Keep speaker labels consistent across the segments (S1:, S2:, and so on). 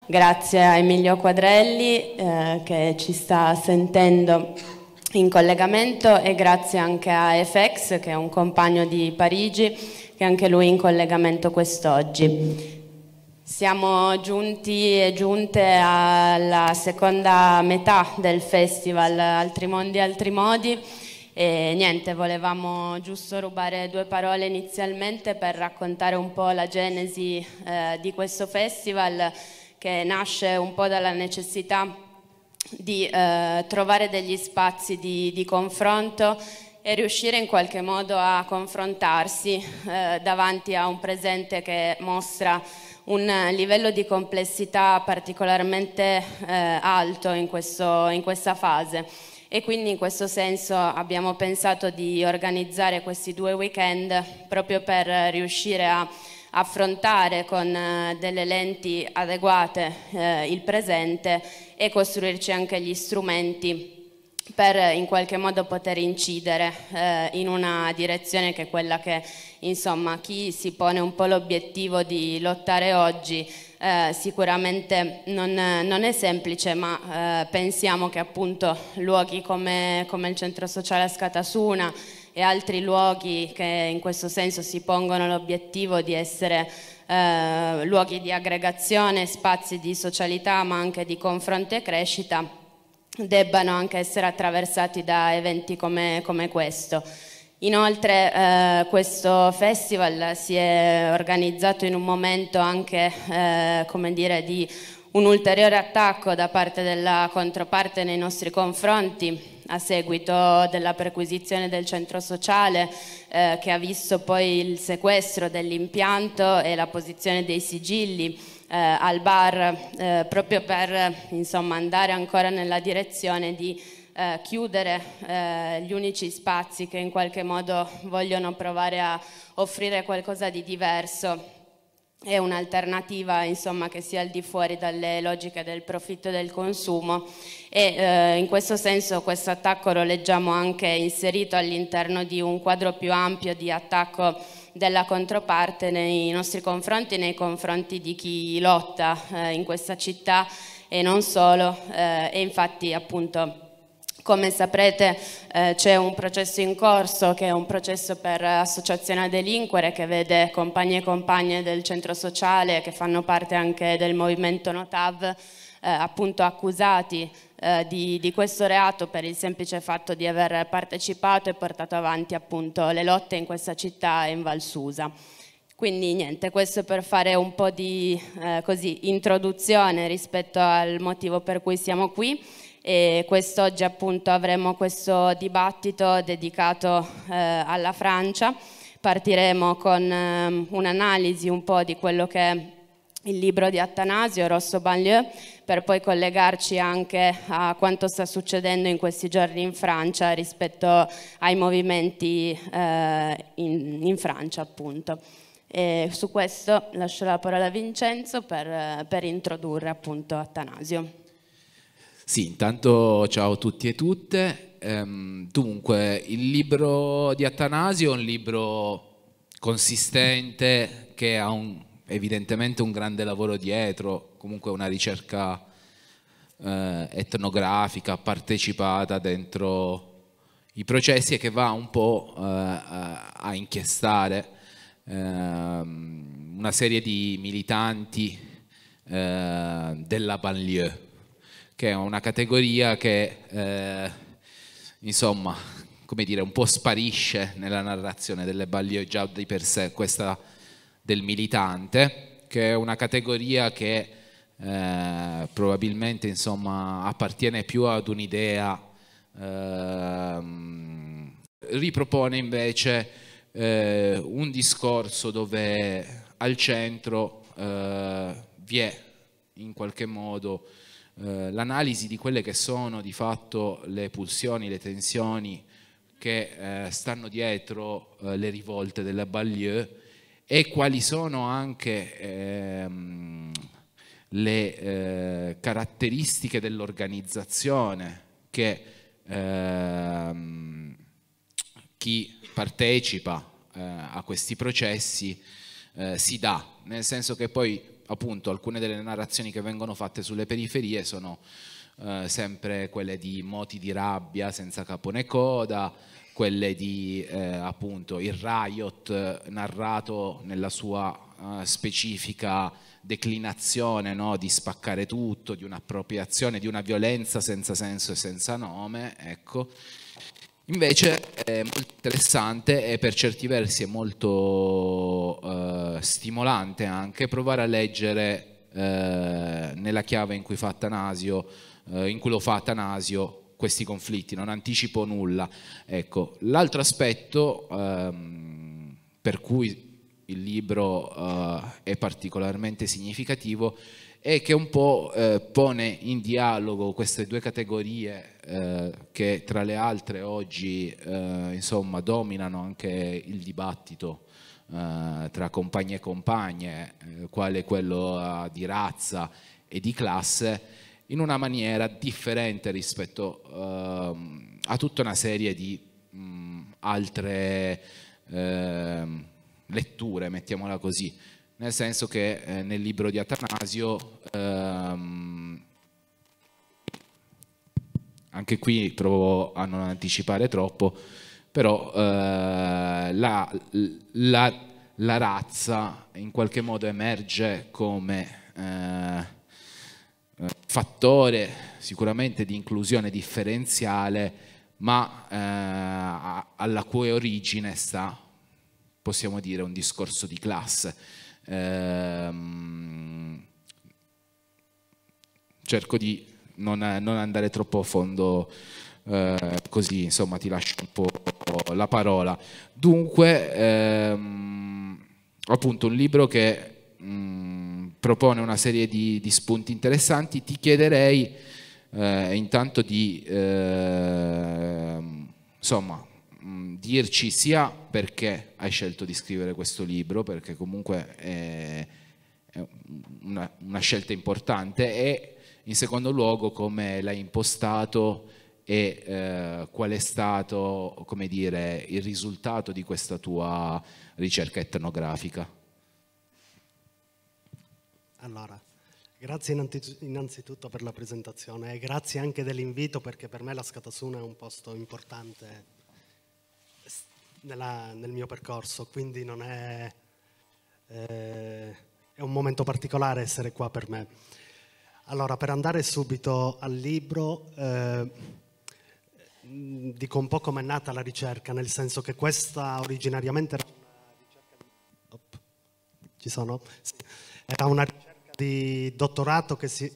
S1: grazie a Emilio Quadrelli che ci sta sentendo in collegamento, e grazie anche a FX, che è un compagno di Parigi, che anche lui è in collegamento quest'oggi. Siamo giunti e giunte alla seconda metà del festival Altri Mondi, Altri Modi, e niente, volevamo giusto rubare due parole inizialmente per raccontare un po' la genesi di questo festival, che nasce un po' dalla necessità di trovare degli spazi di confronto e riuscire in qualche modo a confrontarsi davanti a un presente che mostra un livello di complessità particolarmente alto in questa fase. E quindi in questo senso abbiamo pensato di organizzare questi 2 weekend proprio per riuscire a affrontare con delle lenti adeguate il presente e costruirci anche gli strumenti per in qualche modo poter incidere in una direzione che è quella che, insomma, chi si pone un po' l'obiettivo di lottare oggi sicuramente non è semplice, ma pensiamo che appunto luoghi come il Centro Sociale Askatasuna e altri luoghi che in questo senso si pongono l'obiettivo di essere luoghi di aggregazione, spazi di socialità, ma anche di confronto e crescita, debbano anche essere attraversati da eventi come questo. Inoltre questo festival si è organizzato in un momento anche come dire, di un ulteriore attacco da parte della controparte nei nostri confronti, a seguito della perquisizione del centro sociale che ha visto poi il sequestro dell'impianto e la posizione dei sigilli al bar, proprio per insomma andare ancora nella direzione di chiudere gli unici spazi che in qualche modo vogliono provare a offrire qualcosa di diverso e un'alternativa, insomma, che sia al di fuori dalle logiche del profitto e del consumo. E in questo senso questo attacco lo leggiamo anche inserito all'interno di un quadro più ampio di attacco della controparte nei nostri confronti, nei confronti di chi lotta in questa città e non solo, e infatti appunto come saprete c'è un processo in corso che è un processo per associazione a delinquere, che vede compagni e compagne del centro sociale che fanno parte anche del movimento Notav appunto accusati di questo reato per il semplice fatto di aver partecipato e portato avanti appunto le lotte in questa città e in Val Susa. Quindi niente, questo per fare un po' di introduzione rispetto al motivo per cui siamo qui. E quest'oggi appunto avremo questo dibattito dedicato alla Francia. Partiremo con un'analisi un po' di quello che è il libro di Attanasio, Rosso Banlieue, per poi collegarci anche a quanto sta succedendo in questi giorni in Francia rispetto ai movimenti in Francia appunto. E su questo lascio la parola a Vincenzo per introdurre appunto Attanasio.
S2: Sì, intanto ciao a tutti e tutte. Dunque, il libro di Attanasio è un libro consistente che ha evidentemente un grande lavoro dietro, comunque una ricerca etnografica partecipata dentro i processi e che va un po' a inchiestare una serie di militanti della banlieue, che è una categoria che insomma, come dire, un po' sparisce nella narrazione delle banlieue già di per sé, questa del militante, che è una categoria che probabilmente insomma appartiene più ad un'idea, ripropone invece un discorso dove al centro vi è in qualche modo l'analisi di quelle che sono di fatto le pulsioni, le tensioni che stanno dietro le rivolte della banlieue e quali sono anche le caratteristiche dell'organizzazione che chi partecipa a questi processi si dà, nel senso che poi appunto alcune delle narrazioni che vengono fatte sulle periferie sono sempre quelle di moti di rabbia senza capo né coda, quelle di appunto il riot narrato nella sua specifica declinazione, no? Di spaccare tutto, di un'appropriazione, di una violenza senza senso e senza nome, ecco. Invece è molto interessante e per certi versi è molto stimolante anche provare a leggere nella chiave in cui fa Attanasio, in cui lo fa Attanasio, questi conflitti. Non anticipo nulla. Ecco, l'altro aspetto per cui il libro è particolarmente significativo e che un po' pone in dialogo queste due categorie che tra le altre oggi insomma dominano anche il dibattito tra compagni e compagne, quale quello di razza e di classe, in una maniera differente rispetto a tutta una serie di altre letture, mettiamola così. Nel senso che nel libro di Attanasio, anche qui provo a non anticipare troppo, però la razza in qualche modo emerge come fattore sicuramente di inclusione differenziale, ma alla cui origine sta, possiamo dire, un discorso di classe. Cerco di non andare troppo a fondo, così insomma ti lascio un po' la parola. Dunque, appunto un libro che propone una serie di spunti interessanti. Ti chiederei intanto di insomma dirci sia perché hai scelto di scrivere questo libro, perché comunque è una scelta importante, e in secondo luogo come l'hai impostato e qual è stato, come dire, il risultato di questa tua ricerca etnografica.
S3: Allora, grazie innanzitutto per la presentazione e grazie anche dell'invito, perché per me la Scatasuna è un posto importante nel mio percorso, quindi non è un momento particolare essere qua per me. Allora, per andare subito al libro, dico un po' come è nata la ricerca, nel senso che questa originariamente era una ricerca ci sono? Sì. Era una ricerca di dottorato che si...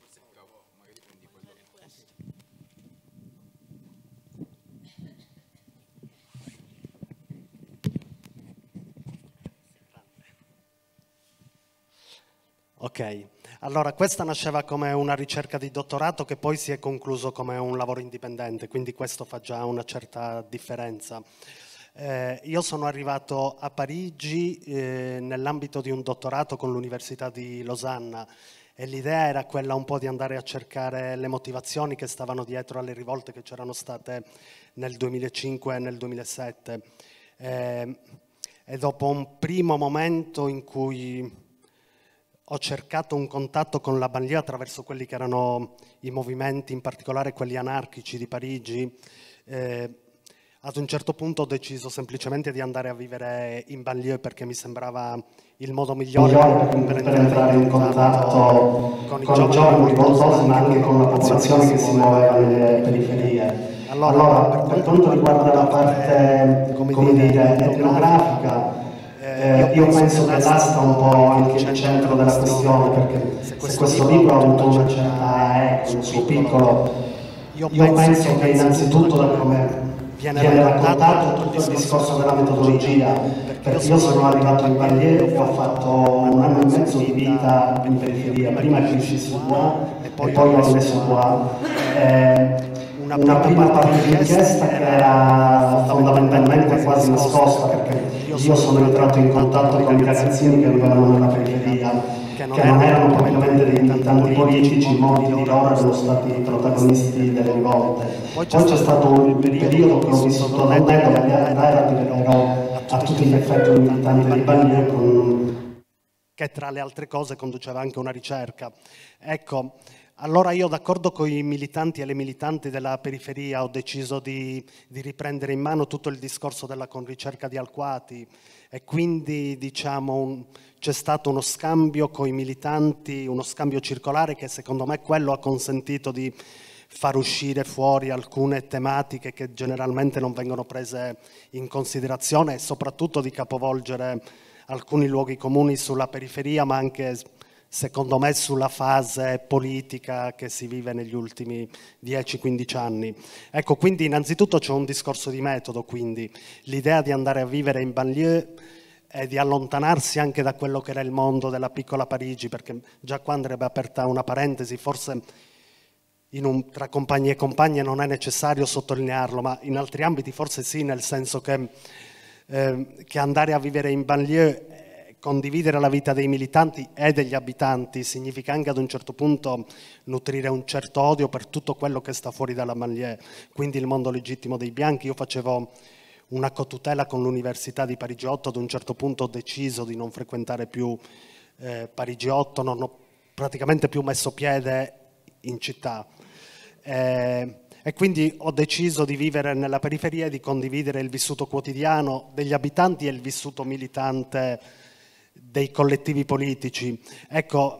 S3: Ok, allora questa nasceva come una ricerca di dottorato che poi si è concluso come un lavoro indipendente, quindi questo fa già una certa differenza. Io sono arrivato a Parigi nell'ambito di un dottorato con l'Università di Losanna e l'idea era quella un po' di andare a cercare le motivazioni che stavano dietro alle rivolte che c'erano state nel 2005 e nel 2007. E dopo un primo momento in cui ho cercato un contatto con la banlieue attraverso quelli che erano i movimenti, in particolare quelli anarchici di Parigi, ad un certo punto ho deciso semplicemente di andare a vivere in banlieue perché mi sembrava il modo migliore per entrare in contatto con i giovani rivoltosi, ma anche con la popolazione che si muoveva nelle periferie. Allora, per quanto riguarda la parte, come dire, etnografica, io penso che là sta un po' anche il centro della questione, perché se questo libro ha avuto una certa eco nel suo piccolo, io penso che innanzitutto da come viene raccontato tutto il discorso della metodologia, perché io sono arrivato in banlieue e ho fatto un anno e mezzo di vita in periferia, prima che uscissi qua e poi ho messo qua. Una prima parte di inchiesta che era fondamentalmente quasi nascosta, perché io sono entrato in contatto con i ragazzini che vivevano nella periferia, che non erano propriamente dei militanti politici, molti di loro erano stati protagonisti delle rivolte. Poi c'è stato il periodo che ho vissuto da me, dove era, ero a tutti gli effetti un militante di banlieue che tra le altre cose conduceva anche una ricerca. Ecco, allora io, d'accordo con i militanti e le militanti della periferia, ho deciso di riprendere in mano tutto il discorso della conricerca di Alquati, e quindi diciamo c'è stato uno scambio con i militanti, uno scambio circolare, che secondo me quello ha consentito di far uscire fuori alcune tematiche che generalmente non vengono prese in considerazione, e soprattutto di capovolgere alcuni luoghi comuni sulla periferia, ma anche secondo me sulla fase politica che si vive negli ultimi 10-15 anni. Ecco, quindi innanzitutto c'è un discorso di metodo, quindi l'idea di andare a vivere in banlieue e di allontanarsi anche da quello che era il mondo della piccola Parigi, perché già qua andrebbe aperta una parentesi, forse tra compagni e compagne non è necessario sottolinearlo, ma in altri ambiti forse sì, nel senso che andare a vivere in banlieue, condividere la vita dei militanti e degli abitanti, significa anche ad un certo punto nutrire un certo odio per tutto quello che sta fuori dalla banlieue, quindi il mondo legittimo dei bianchi. Io facevo una cotutela con l'Università di Parigi 8, ad un certo punto ho deciso di non frequentare più Parigi 8, non ho praticamente più messo piede in città. E quindi ho deciso di vivere nella periferia e di condividere il vissuto quotidiano degli abitanti e il vissuto militante dei collettivi politici. Ecco,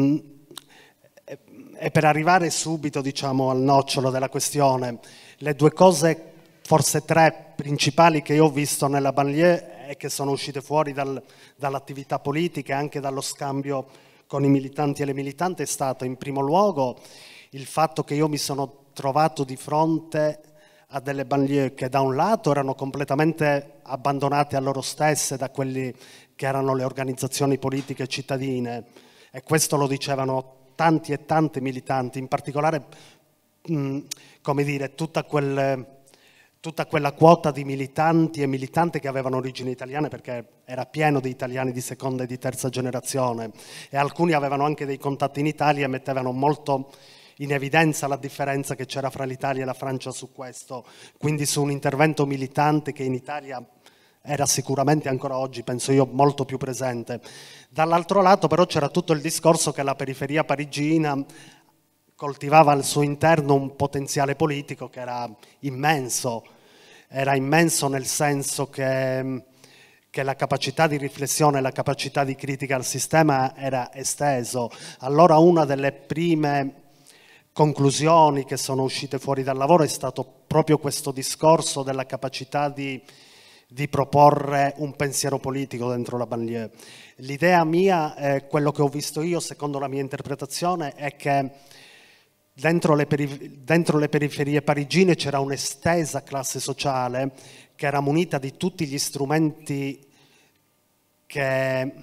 S3: e per arrivare subito, diciamo, al nocciolo della questione, le due cose, forse tre principali, che io ho visto nella banlieue e che sono uscite fuori dall'attività politica e anche dallo scambio con i militanti e le militanti, è stato in primo luogo il fatto che io mi sono trovato di fronte a delle banlieue che da un lato erano completamente abbandonate a loro stesse da quelli che erano le organizzazioni politiche cittadine, e questo lo dicevano tanti e tante militanti, in particolare come dire, tutta quella quota di militanti e militanti che avevano origini italiane, perché era pieno di italiani di seconda e di terza generazione, e alcuni avevano anche dei contatti in Italia e mettevano molto in evidenza la differenza che c'era fra l'Italia e la Francia su questo, quindi su un intervento militante che in Italia era sicuramente ancora oggi, penso io, molto più presente. Dall'altro lato però c'era tutto il discorso che la periferia parigina coltivava al suo interno un potenziale politico che era immenso nel senso che la capacità di riflessione, la capacità di critica al sistema era esteso. Allora una delle prime conclusioni che sono uscite fuori dal lavoro è stato proprio questo discorso della capacità di proporre un pensiero politico dentro la banlieue. L'idea mia, quello che ho visto io, secondo la mia interpretazione, è che dentro le periferie parigine c'era un'estesa classe sociale che era munita di tutti gli strumenti che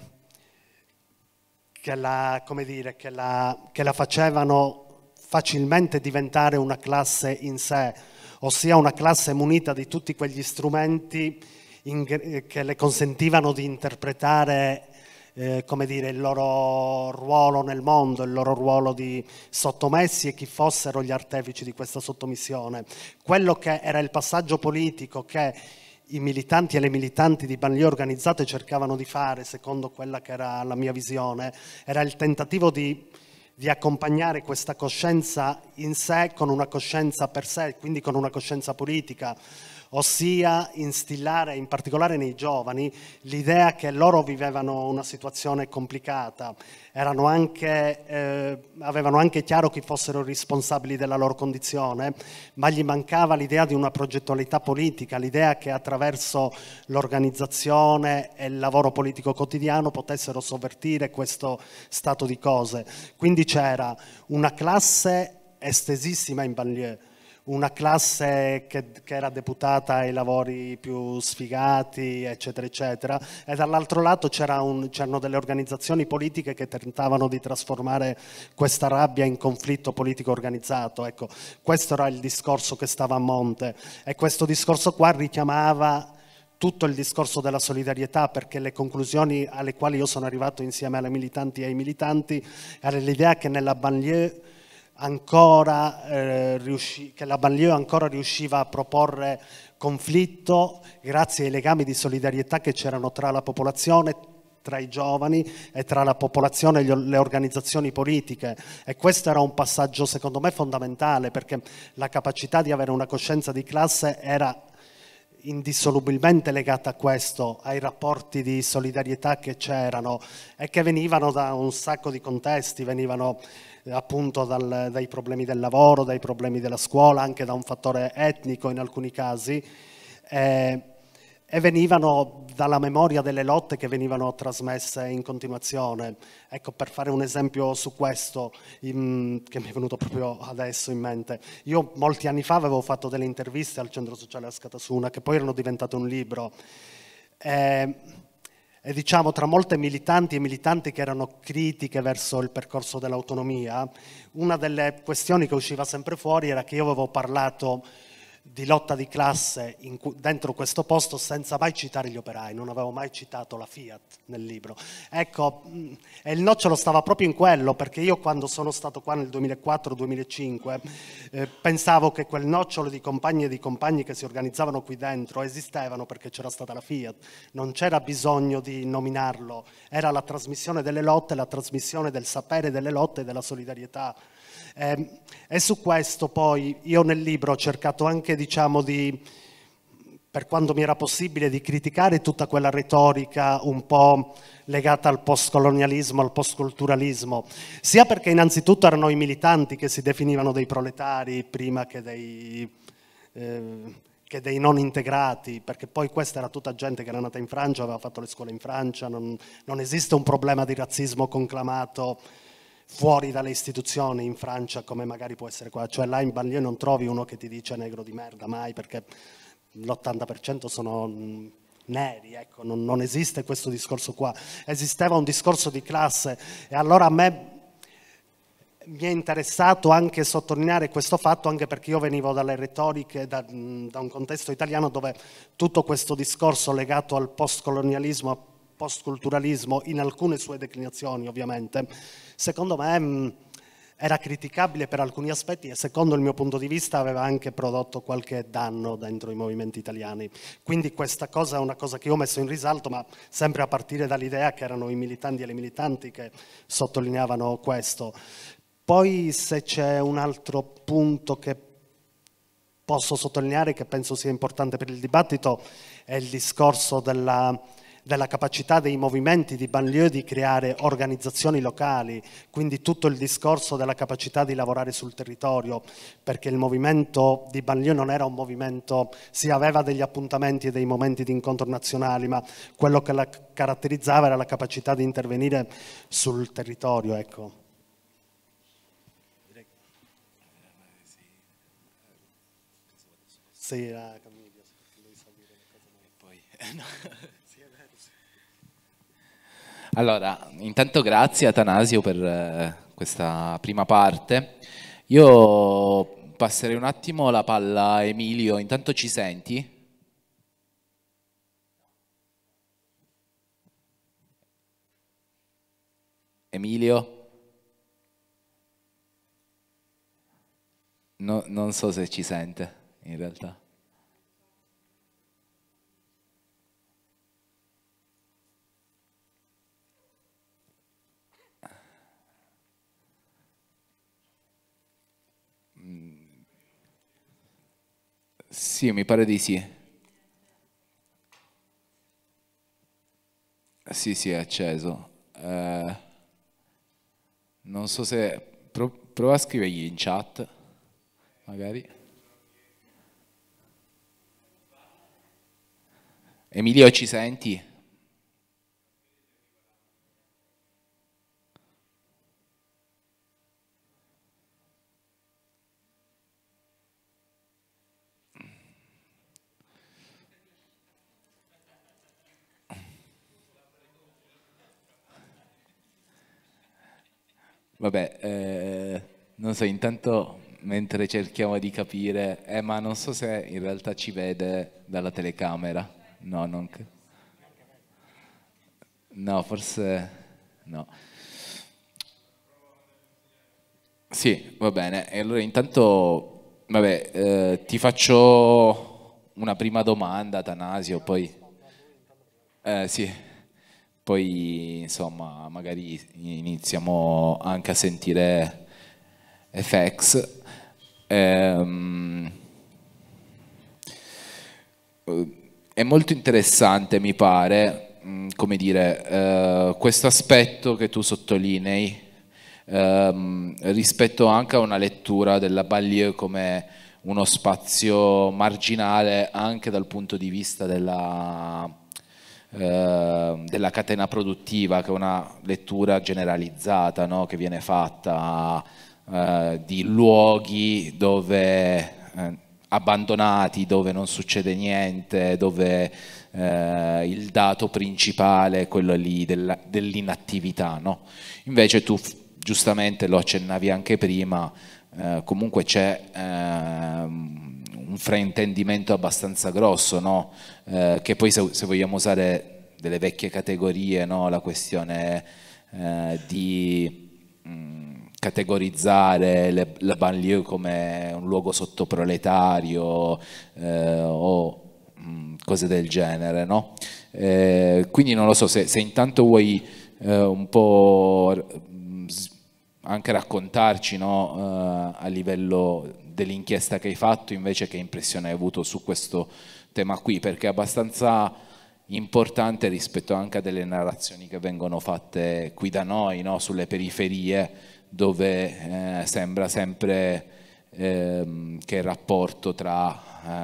S3: la facevano facilmente diventare una classe in sé, ossia una classe munita di tutti quegli strumenti che le consentivano di interpretare il loro ruolo nel mondo, il loro ruolo di sottomessi e chi fossero gli artefici di questa sottomissione. Quello che era il passaggio politico che i militanti e le militanti di banlieue organizzate cercavano di fare, secondo quella che era la mia visione, era il tentativo di accompagnare questa coscienza in sé con una coscienza per sé, quindi con una coscienza politica, ossia instillare in particolare nei giovani l'idea che loro vivevano una situazione complicata, avevano anche chiaro chi fossero i responsabili della loro condizione, ma gli mancava l'idea di una progettualità politica, l'idea che attraverso l'organizzazione e il lavoro politico quotidiano potessero sovvertire questo stato di cose. Quindi c'era una classe estesissima in banlieue, una classe che era deputata ai lavori più sfigati, eccetera, eccetera, e dall'altro lato c'erano delle organizzazioni politiche che tentavano di trasformare questa rabbia in conflitto politico organizzato. Ecco, questo era il discorso che stava a monte, e questo discorso qua richiamava tutto il discorso della solidarietà, perché le conclusioni alle quali io sono arrivato insieme alle militanti e ai militanti era l'idea che nella banlieue che la banlieue ancora riusciva a proporre conflitto grazie ai legami di solidarietà che c'erano tra la popolazione, tra i giovani e tra la popolazione e le organizzazioni politiche, e questo era un passaggio secondo me fondamentale, perché la capacità di avere una coscienza di classe era indissolubilmente legata a questo, ai rapporti di solidarietà che c'erano e che venivano da un sacco di contesti, venivano appunto dai problemi del lavoro, dai problemi della scuola, anche da un fattore etnico in alcuni casi, e venivano dalla memoria delle lotte che venivano trasmesse in continuazione. Ecco, per fare un esempio su questo, che mi è venuto proprio adesso in mente, io molti anni fa avevo fatto delle interviste al Centro Sociale Askatasuna, che poi erano diventate un libro, e diciamo tra molte militanti e militanti che erano critiche verso il percorso dell'autonomia, una delle questioni che usciva sempre fuori era che io avevo parlato di lotta di classe dentro questo posto senza mai citare gli operai, non avevo mai citato la Fiat nel libro. Ecco, e il nocciolo stava proprio in quello, perché io quando sono stato qua nel 2004-2005 pensavo che quel nocciolo di compagni e di compagni che si organizzavano qui dentro esistevano perché c'era stata la Fiat, non c'era bisogno di nominarlo, era la trasmissione delle lotte, la trasmissione del sapere delle lotte e della solidarietà. E su questo poi io nel libro ho cercato anche, diciamo, per quanto mi era possibile, di criticare tutta quella retorica un po' legata al postcolonialismo, al postculturalismo, sia perché innanzitutto erano i militanti che si definivano dei proletari prima che dei non integrati, perché poi questa era tutta gente che era nata in Francia, aveva fatto le scuole in Francia, non esiste un problema di razzismo conclamato fuori dalle istituzioni in Francia come magari può essere qua, cioè là in banlieue non trovi uno che ti dice negro di merda mai, perché l'80% sono neri, ecco, non esiste questo discorso qua, esisteva un discorso di classe, e allora a me mi è interessato anche sottolineare questo fatto, anche perché io venivo dalle retoriche, da un contesto italiano dove tutto questo discorso legato al postcolonialismo, al postculturalismo, in alcune sue declinazioni ovviamente, secondo me era criticabile per alcuni aspetti e secondo il mio punto di vista aveva anche prodotto qualche danno dentro i movimenti italiani. Quindi questa cosa è una cosa che io ho messo in risalto, ma sempre a partire dall'idea che erano i militanti e le militanti che sottolineavano questo. Poi se c'è un altro punto che posso sottolineare che penso sia importante per il dibattito è il discorso della capacità dei movimenti di banlieue di creare organizzazioni locali, quindi tutto il discorso della capacità di lavorare sul territorio, perché il movimento di banlieue non era un movimento, si aveva degli appuntamenti e dei momenti di incontro nazionali, ma quello che la caratterizzava era la capacità di intervenire sul territorio, ecco. Sì, Camillo, perché lui sa dire le cose e poi sì, è vero, sì.
S2: Allora, intanto grazie Atanasio per questa prima parte. Io passerei un attimo la palla a Emilio, intanto ci senti? Emilio? No, non so se ci sente, in realtà. Sì, mi pare di sì. Sì, sì, è acceso. Non so se... prova a scrivergli in chat, magari. Emilio, ci senti? Vabbè, non so, intanto mentre cerchiamo di capire, ma non so se in realtà ci vede dalla telecamera. No, no, forse no. Sì, va bene. E allora intanto, vabbè, ti faccio una prima domanda, Atanasio, poi... sì. poi insomma magari iniziamo anche a sentire FX. È molto interessante, mi pare, come dire, questo aspetto che tu sottolinei rispetto anche a una lettura della banlieue come uno spazio marginale anche dal punto di vista della catena produttiva, che è una lettura generalizzata, no? Che viene fatta di luoghi dove abbandonati, dove non succede niente, dove il dato principale è quello lì dell'inattività, no? Invece tu giustamente lo accennavi anche prima, comunque c'è un fraintendimento abbastanza grosso, no? Che poi se vogliamo usare delle vecchie categorie, no? La questione di categorizzare la banlieue come un luogo sottoproletario o cose del genere, no? Quindi non lo so se intanto vuoi un po' anche raccontarci, no? A livello dell'inchiesta che hai fatto, invece, che impressione hai avuto su questo tema qui, perché è abbastanza importante rispetto anche a delle narrazioni che vengono fatte qui da noi, no? Sulle periferie, dove sembra sempre che il rapporto tra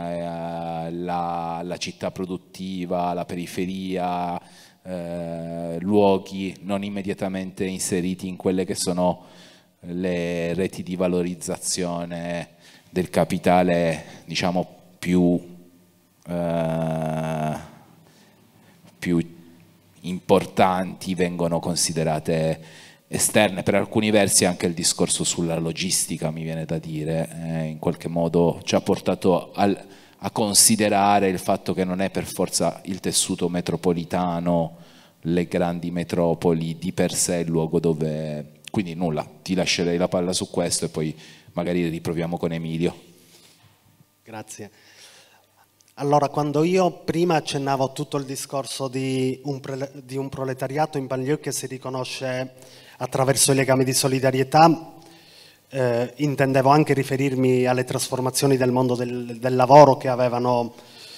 S2: la città produttiva, la periferia, luoghi non immediatamente inseriti in quelle che sono le reti di valorizzazione del capitale, diciamo, più importanti, vengono considerate esterne. Per alcuni versi anche il discorso sulla logistica, mi viene da dire, in qualche modo ci ha portato a considerare il fatto che non è per forza il tessuto metropolitano, le grandi metropoli di per sé il luogo dove... Quindi nulla, ti lascerei la palla su questo e poi magari riproviamo con Emilio.
S3: Grazie. Allora, quando io prima accennavo tutto il discorso di un proletariato in banlieue che si riconosce attraverso i legami di solidarietà, intendevo anche riferirmi alle trasformazioni del mondo del lavoro che avevano,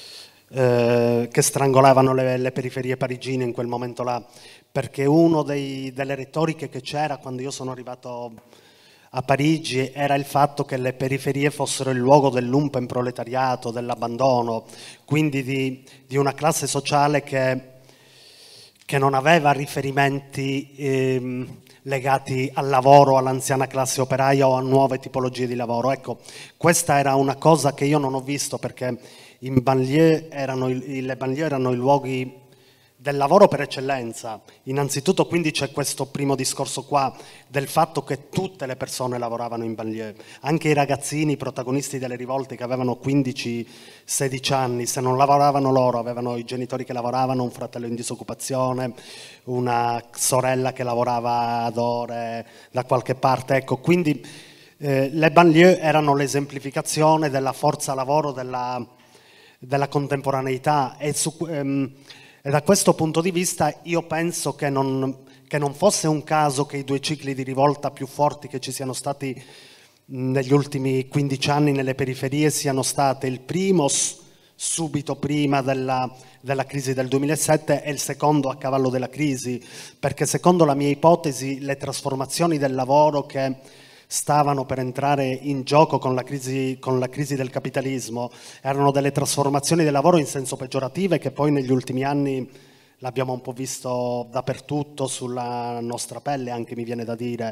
S3: che strangolavano le periferie parigine in quel momento là, perché uno delle retoriche che c'era quando io sono arrivato a Parigi era il fatto che le periferie fossero il luogo del lumpen proletariato, dell'abbandono, quindi di una classe sociale che non aveva riferimenti legati al lavoro, all'anziana classe operaia o a nuove tipologie di lavoro. Ecco, questa era una cosa che io non ho visto, perché in banlieue le banlieue erano i luoghi del lavoro per eccellenza. Innanzitutto, quindi, c'è questo primo discorso qua del fatto che tutte le persone lavoravano in banlieue, anche i ragazzini, i protagonisti delle rivolte che avevano 15-16 anni, se non lavoravano loro, avevano i genitori che lavoravano, un fratello in disoccupazione, una sorella che lavorava ad ore da qualche parte. Ecco, quindi le banlieue erano l'esemplificazione della forza lavoro della contemporaneità, e da questo punto di vista io penso che non fosse un caso che i due cicli di rivolta più forti che ci siano stati negli ultimi 15 anni nelle periferie siano state il primo subito prima della crisi del 2007 e il secondo a cavallo della crisi, perché secondo la mia ipotesi le trasformazioni del lavoro che stavano per entrare in gioco con la crisi del capitalismo erano delle trasformazioni del lavoro in senso peggiorativo, che poi negli ultimi anni l'abbiamo un po' visto dappertutto, sulla nostra pelle anche, mi viene da dire.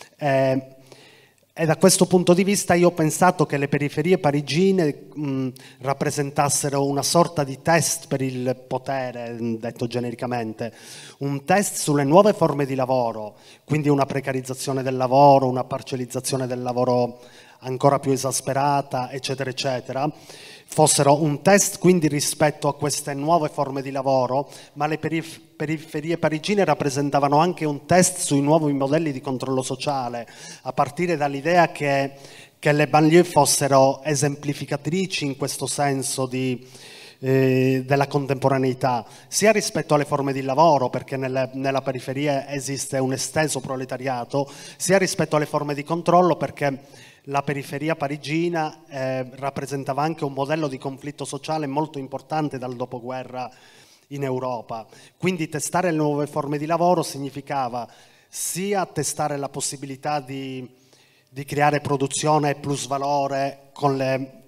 S3: E da questo punto di vista io ho pensato che le periferie parigine rappresentassero una sorta di test per il potere, detto genericamente, un test sulle nuove forme di lavoro, quindi una precarizzazione del lavoro, una parcellizzazione del lavoro ancora più esasperata, eccetera, eccetera, fossero un test quindi rispetto a queste nuove forme di lavoro, ma le periferie parigine rappresentavano anche un test sui nuovi modelli di controllo sociale, a partire dall'idea che le banlieue fossero esemplificatrici in questo senso di della contemporaneità, sia rispetto alle forme di lavoro, perché nella periferia esiste un esteso proletariato, sia rispetto alle forme di controllo, perché la periferia parigina rappresentava anche un modello di conflitto sociale molto importante dal dopoguerra in Europa. Quindi testare le nuove forme di lavoro significava sia testare la possibilità di creare produzione e plusvalore con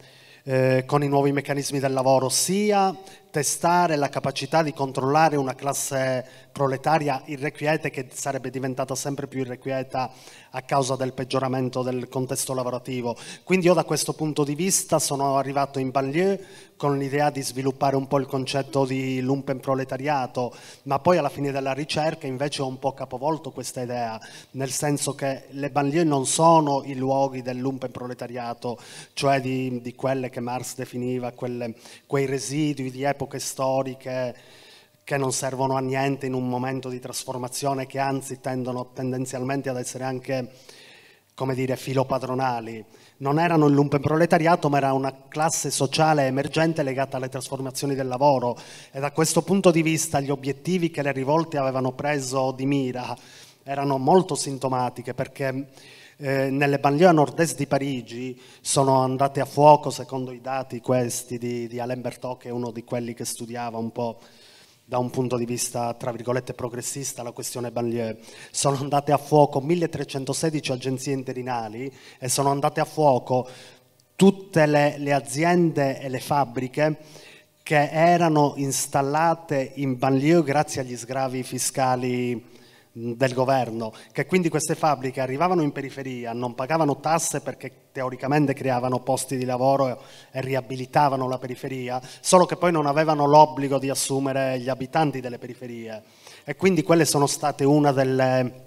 S3: i nuovi meccanismi del lavoro, sia testare la capacità di controllare una classe proletaria irrequieta che sarebbe diventata sempre più irrequieta a causa del peggioramento del contesto lavorativo. Quindi io da questo punto di vista sono arrivato in banlieue con l'idea di sviluppare un po' il concetto di lumpenproletariato, ma poi alla fine della ricerca invece ho un po' capovolto questa idea, nel senso che le banlieue non sono i luoghi del lumpenproletariato, cioè di quelle che Marx definiva quei residui di epoche storiche che non servono a niente in un momento di trasformazione, che anzi tendono tendenzialmente ad essere anche, come dire, filopadronali. Non erano il lumpenproletariato, ma era una classe sociale emergente legata alle trasformazioni del lavoro, e da questo punto di vista gli obiettivi che le rivolte avevano preso di mira erano molto sintomatiche, perché nelle banlieue a nord-est di Parigi sono andate a fuoco, secondo i dati questi di Alain Berthaud, che è uno di quelli che studiava un po' da un punto di vista, tra virgolette, progressista, la questione banlieue. Sono andate a fuoco 1316 agenzie interinali e sono andate a fuoco tutte le aziende e le fabbriche che erano installate in banlieue grazie agli sgravi fiscali del governo, che quindi queste fabbriche arrivavano in periferia, non pagavano tasse perché teoricamente creavano posti di lavoro e riabilitavano la periferia, solo che poi non avevano l'obbligo di assumere gli abitanti delle periferie, e quindi quelle sono state una delle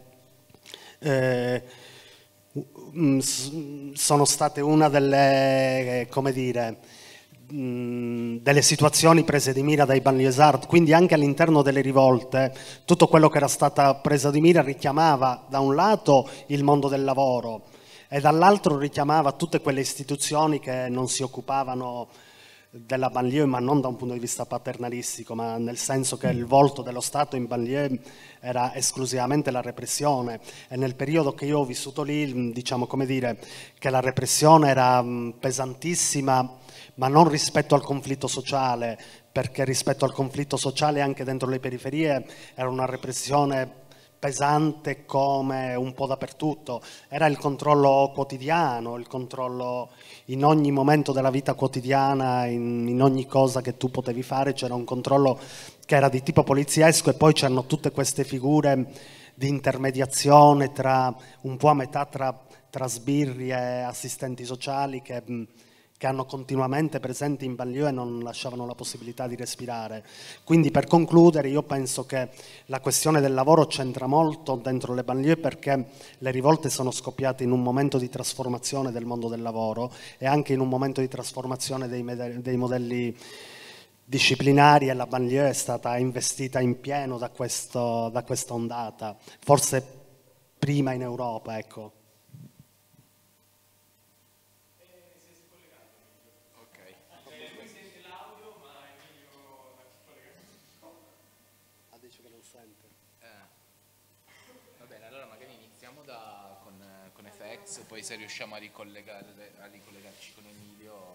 S3: come dire, delle situazioni prese di mira dai banlieusards. Quindi anche all'interno delle rivolte tutto quello che era stata presa di mira richiamava da un lato il mondo del lavoro e dall'altro richiamava tutte quelle istituzioni che non si occupavano della banlieue, ma non da un punto di vista paternalistico, ma nel senso che il volto dello Stato in banlieue era esclusivamente la repressione, e nel periodo che io ho vissuto lì, diciamo, come dire, che la repressione era pesantissima, ma non rispetto al conflitto sociale, perché rispetto al conflitto sociale anche dentro le periferie era una repressione pesante come un po' dappertutto. Era il controllo quotidiano, il controllo in ogni momento della vita quotidiana, in ogni cosa che tu potevi fare c'era un controllo che era di tipo poliziesco, e poi c'erano tutte queste figure di intermediazione tra un po' a metà tra sbirri e assistenti sociali che hanno continuamente presenti in banlieue e non lasciavano la possibilità di respirare. Quindi, per concludere, io penso che la questione del lavoro c'entra molto dentro le banlieue, perché le rivolte sono scoppiate in un momento di trasformazione del mondo del lavoro e anche in un momento di trasformazione dei modelli disciplinari, e la banlieue è stata investita in pieno da questa ondata, forse prima in Europa, ecco.
S2: Va bene, allora magari iniziamo con FX, poi se riusciamo a ricollegarci con Emilio.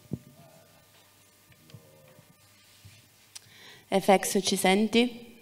S1: FX, ci senti?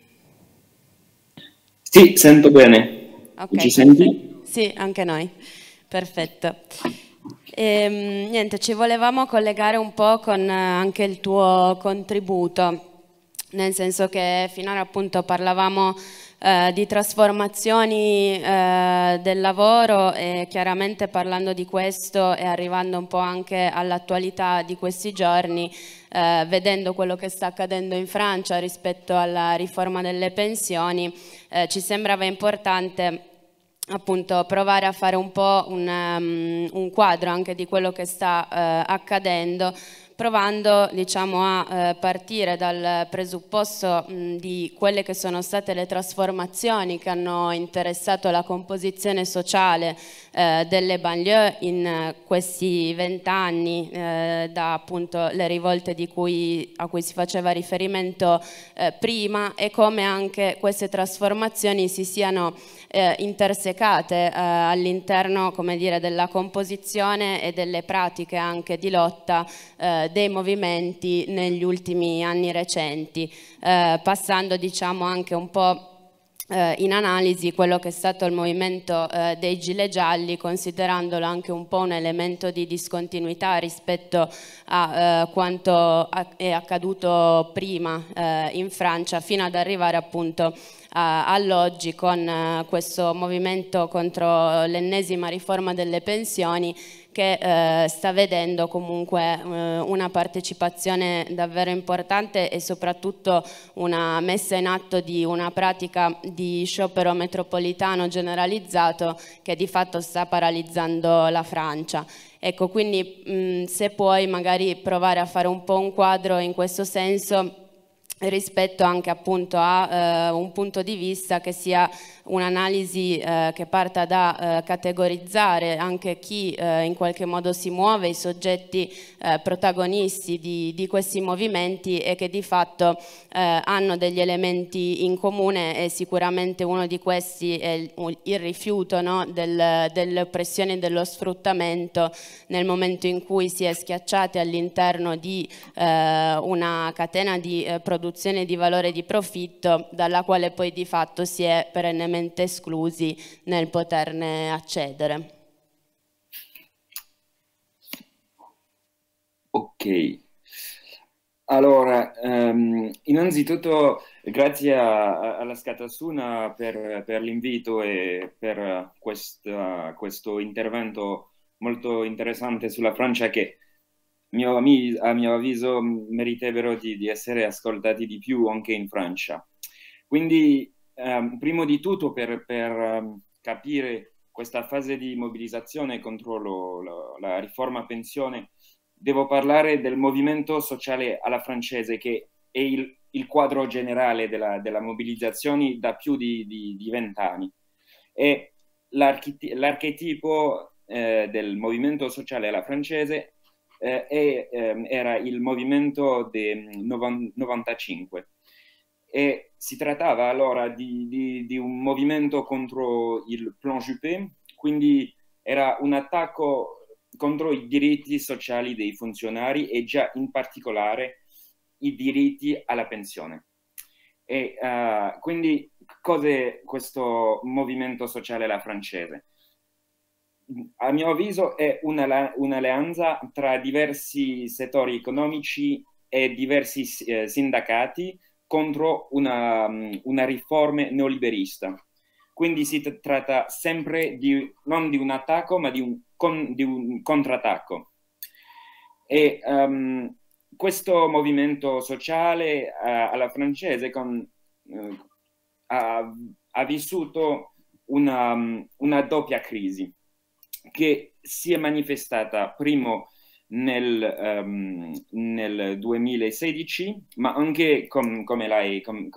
S4: Sì, sento bene.
S1: Ok,
S4: ci senti?
S1: Sì, anche noi. Perfetto. Niente, ci volevamo collegare un po' con anche il tuo contributo, nel senso che finora appunto parlavamo di trasformazioni del lavoro, e chiaramente parlando di questo e arrivando un po' anche all'attualità di questi giorni, vedendo quello che sta accadendo in Francia rispetto alla riforma delle pensioni, ci sembrava importante appunto provare a fare un po' un quadro anche di quello che sta accadendo, provando diciamo, a partire dal presupposto di quelle che sono state le trasformazioni che hanno interessato la composizione sociale delle banlieue in questi 20 anni, da appunto le rivolte a cui si faceva riferimento prima, e come anche queste trasformazioni si siano intersecate all'interno, come dire, della composizione e delle pratiche anche di lotta dei movimenti negli ultimi anni recenti, passando diciamo anche un po' in analisi quello che è stato il movimento dei gilet gialli, considerandolo anche un po' un elemento di discontinuità rispetto a quanto è accaduto prima in Francia, fino ad arrivare appunto all'oggi con questo movimento contro l'ennesima riforma delle pensioni, che sta vedendo comunque una partecipazione davvero importante e soprattutto una messa in atto di una pratica di sciopero metropolitano generalizzato che di fatto sta paralizzando la Francia. Ecco, quindi se puoi magari provare a fare un po' un quadro in questo senso rispetto anche appunto a un punto di vista che sia un'analisi che parta da categorizzare anche chi in qualche modo si muove, i soggetti protagonisti di questi movimenti, e che di fatto hanno degli elementi in comune, e sicuramente uno di questi è il rifiuto, no, delle oppressioni e dello sfruttamento nel momento in cui si è schiacciati all'interno di una catena di produzione di valore e di profitto, dalla quale poi di fatto si è perennemente esclusi nel poterne accedere.
S4: Ok, allora, innanzitutto grazie alla Scatasuna per l'invito e per questo intervento molto interessante sulla Francia, che a mio avviso meriterebbero di essere ascoltati di più anche in Francia. Quindi, prima di tutto, per capire questa fase di mobilitazione contro la riforma pensione, devo parlare del movimento sociale alla francese, che è il quadro generale della mobilitazione da più di 20 anni. E l'archetipo del movimento sociale alla francese era il movimento del 95. E si trattava allora di un movimento contro il plan Juppé, quindi era un attacco contro i diritti sociali dei funzionari e già in particolare i diritti alla pensione. E quindi cos'è questo movimento sociale alla francese? A mio avviso è un'alleanza tra diversi settori economici e diversi sindacati contro una riforma neoliberista. Quindi si tratta sempre non di un attacco, ma di un contrattacco. E questo movimento sociale alla francese ha vissuto una doppia crisi, che si è manifestata primo nel 2016, ma anche, come l'hai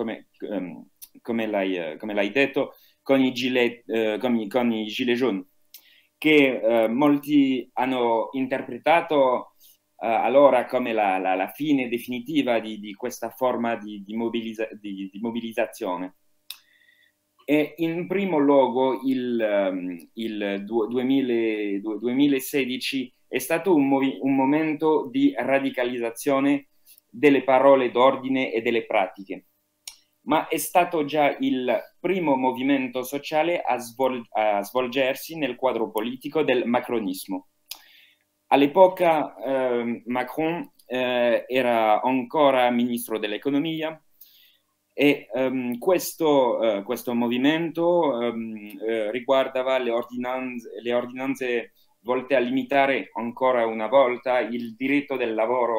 S4: detto, con i gilet jaunes, che molti hanno interpretato allora come la fine definitiva di questa forma di mobilizzazione. E in primo luogo il 2016 è stato un momento di radicalizzazione delle parole d'ordine e delle pratiche, ma è stato già il primo movimento sociale a svolgersi nel quadro politico del macronismo. All'epoca Macron era ancora ministro dell'economia, e questo movimento riguardava le ordinanze volte a limitare ancora una volta il diritto del lavoro,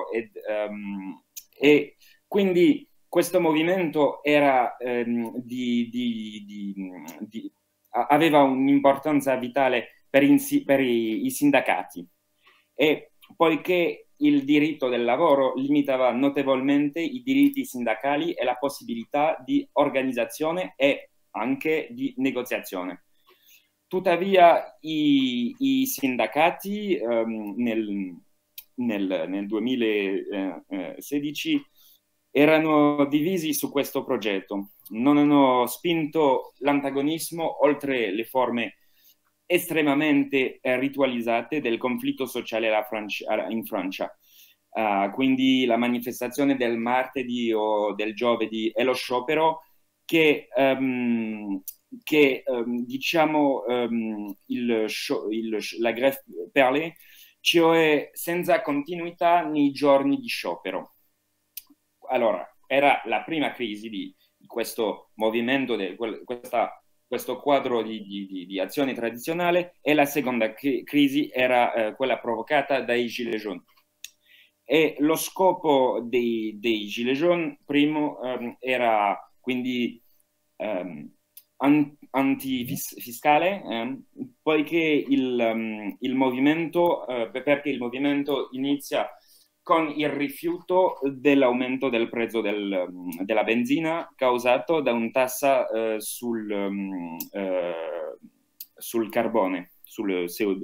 S4: e quindi questo movimento aveva un'importanza vitale per i sindacati. E poiché il diritto del lavoro limitava notevolmente i diritti sindacali e la possibilità di organizzazione e anche di negoziazione. Tuttavia i sindacati nel 2016 erano divisi su questo progetto, non hanno spinto l'antagonismo oltre le forme estremamente ritualizzate del conflitto sociale in Francia. Quindi la manifestazione del martedì o del giovedì e lo sciopero che diciamo la grève perlée, cioè senza continuità nei giorni di sciopero. Allora, era la prima crisi di questo movimento, questo quadro di azione tradizionale, e la seconda crisi era quella provocata dai Gilets jaunes. E lo scopo dei Gilets jaunes, primo, era quindi antifiscale, poiché il movimento, perché il movimento inizia con il rifiuto dell'aumento del prezzo della benzina causato da un tassa sul carbone, sul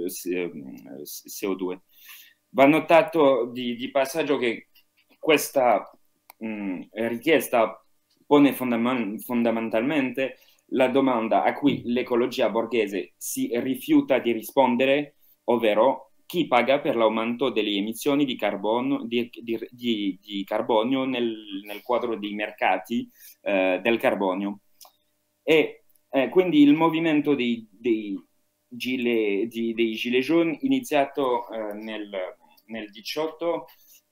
S4: CO2. Va notato di passaggio che questa richiesta pone fondamentalmente la domanda a cui l'ecologia borghese si rifiuta di rispondere, ovvero chi paga per l'aumento delle emissioni di carbonio nel quadro dei mercati del carbonio. E quindi il movimento dei Gilets jaunes, iniziato nel 18,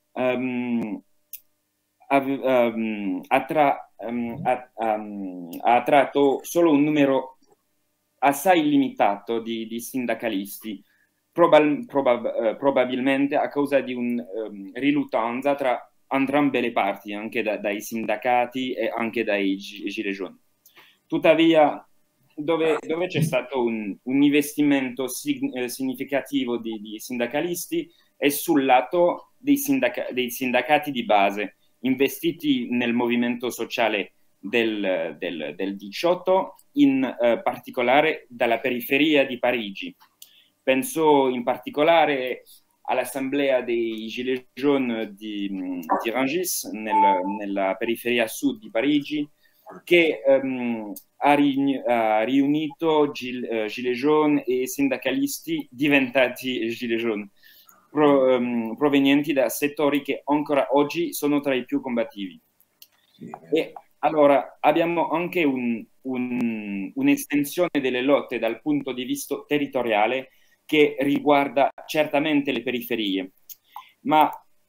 S4: ha attratto solo un numero assai limitato di sindacalisti, probabilmente a causa di una riluttanza tra entrambe le parti, anche dai sindacati e anche dai Gilets jaunes. Tuttavia, dove c'è stato un investimento significativo di sindacalisti è sul lato dei sindacati di base, investiti nel movimento sociale del 18, in particolare dalla periferia di Parigi. Penso in particolare all'assemblea dei Gilets jaunes di Rungis, nella periferia sud di Parigi, che ha riunito Gilets jaunes e sindacalisti diventati Gilets jaunes, provenienti da settori che ancora oggi sono tra i più combattivi. E allora abbiamo anche un'estensione delle lotte dal punto di vista territoriale che riguarda certamente le periferie, ma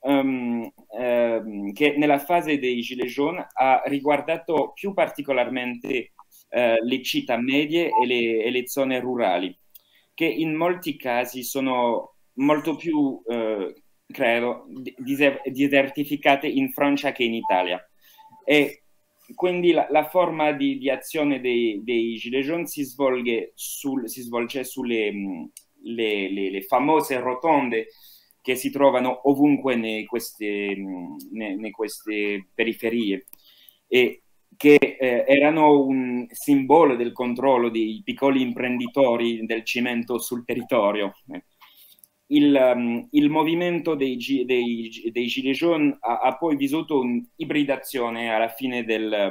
S4: che nella fase dei Gilets jaunes ha riguardato più particolarmente le città medie e le zone rurali, che in molti casi sono molto più, credo, desertificate in Francia che in Italia. E quindi la forma di azione dei Gilets jaunes si svolge sulle le famose rotonde che si trovano ovunque in queste periferie, e che erano un simbolo del controllo dei piccoli imprenditori del cemento sul territorio. Il movimento dei Gilets jaunes ha poi vissuto un'ibridazione alla fine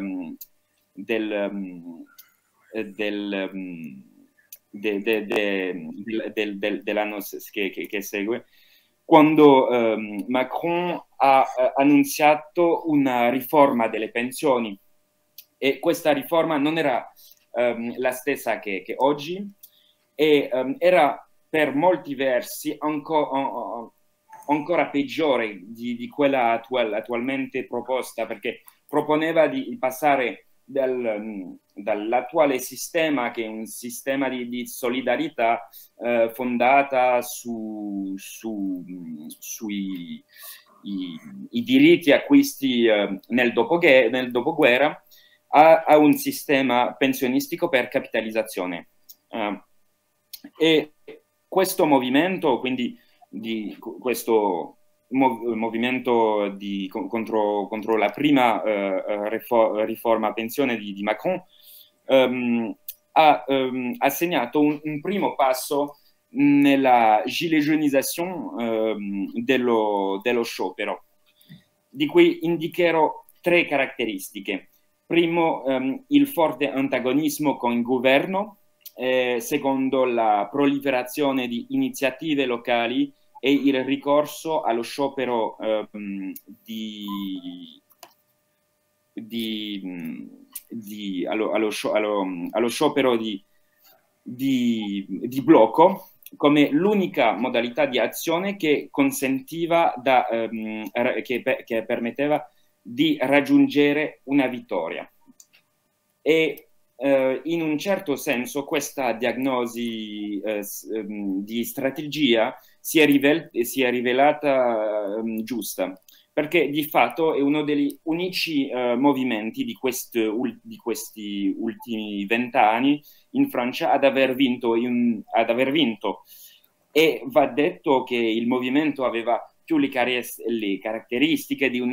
S4: dell'anno che segue, quando Macron ha annunciato una riforma delle pensioni, e questa riforma non era la stessa che oggi, e era per molti versi ancora peggiore di quella attualmente proposta, perché proponeva di passare dall'attuale sistema, che è un sistema di solidarietà fondata sui diritti acquisti nel dopoguerra, a un sistema pensionistico per capitalizzazione. E questo movimento, quindi di questo movimento contro la prima riforma pensione di Macron, ha segnato un primo passo nella gilet-jaunisation dello sciopero, di cui indicherò 3 caratteristiche. Primo, il forte antagonismo con il governo, secondo la proliferazione di iniziative locali e il ricorso allo sciopero allo sciopero di blocco come l'unica modalità di azione che consentiva che permetteva di raggiungere una vittoria. E in un certo senso questa diagnosi di strategia si è rivelata giusta, perché di fatto è uno degli unici movimenti di questi ultimi 20 anni in Francia ad aver vinto. E va detto che il movimento aveva più le caratteristiche di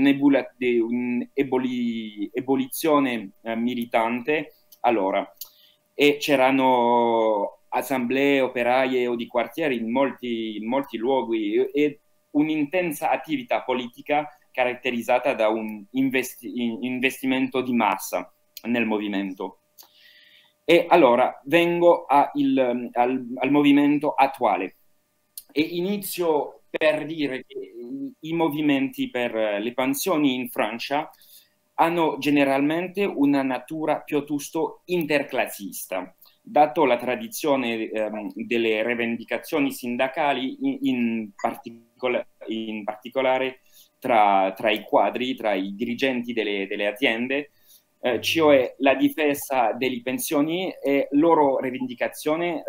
S4: un'ebollizione militante allora, e c'erano assemblee operaie o di quartieri in molti luoghi e un'intensa attività politica caratterizzata da un investimento di massa nel movimento. E allora vengo al movimento attuale e inizio per dire che i movimenti per le pensioni in Francia hanno generalmente una natura piuttosto interclassista, dato la tradizione delle rivendicazioni sindacali, in particolare tra i quadri, tra i dirigenti delle aziende, cioè la difesa delle pensioni e loro rivendicazione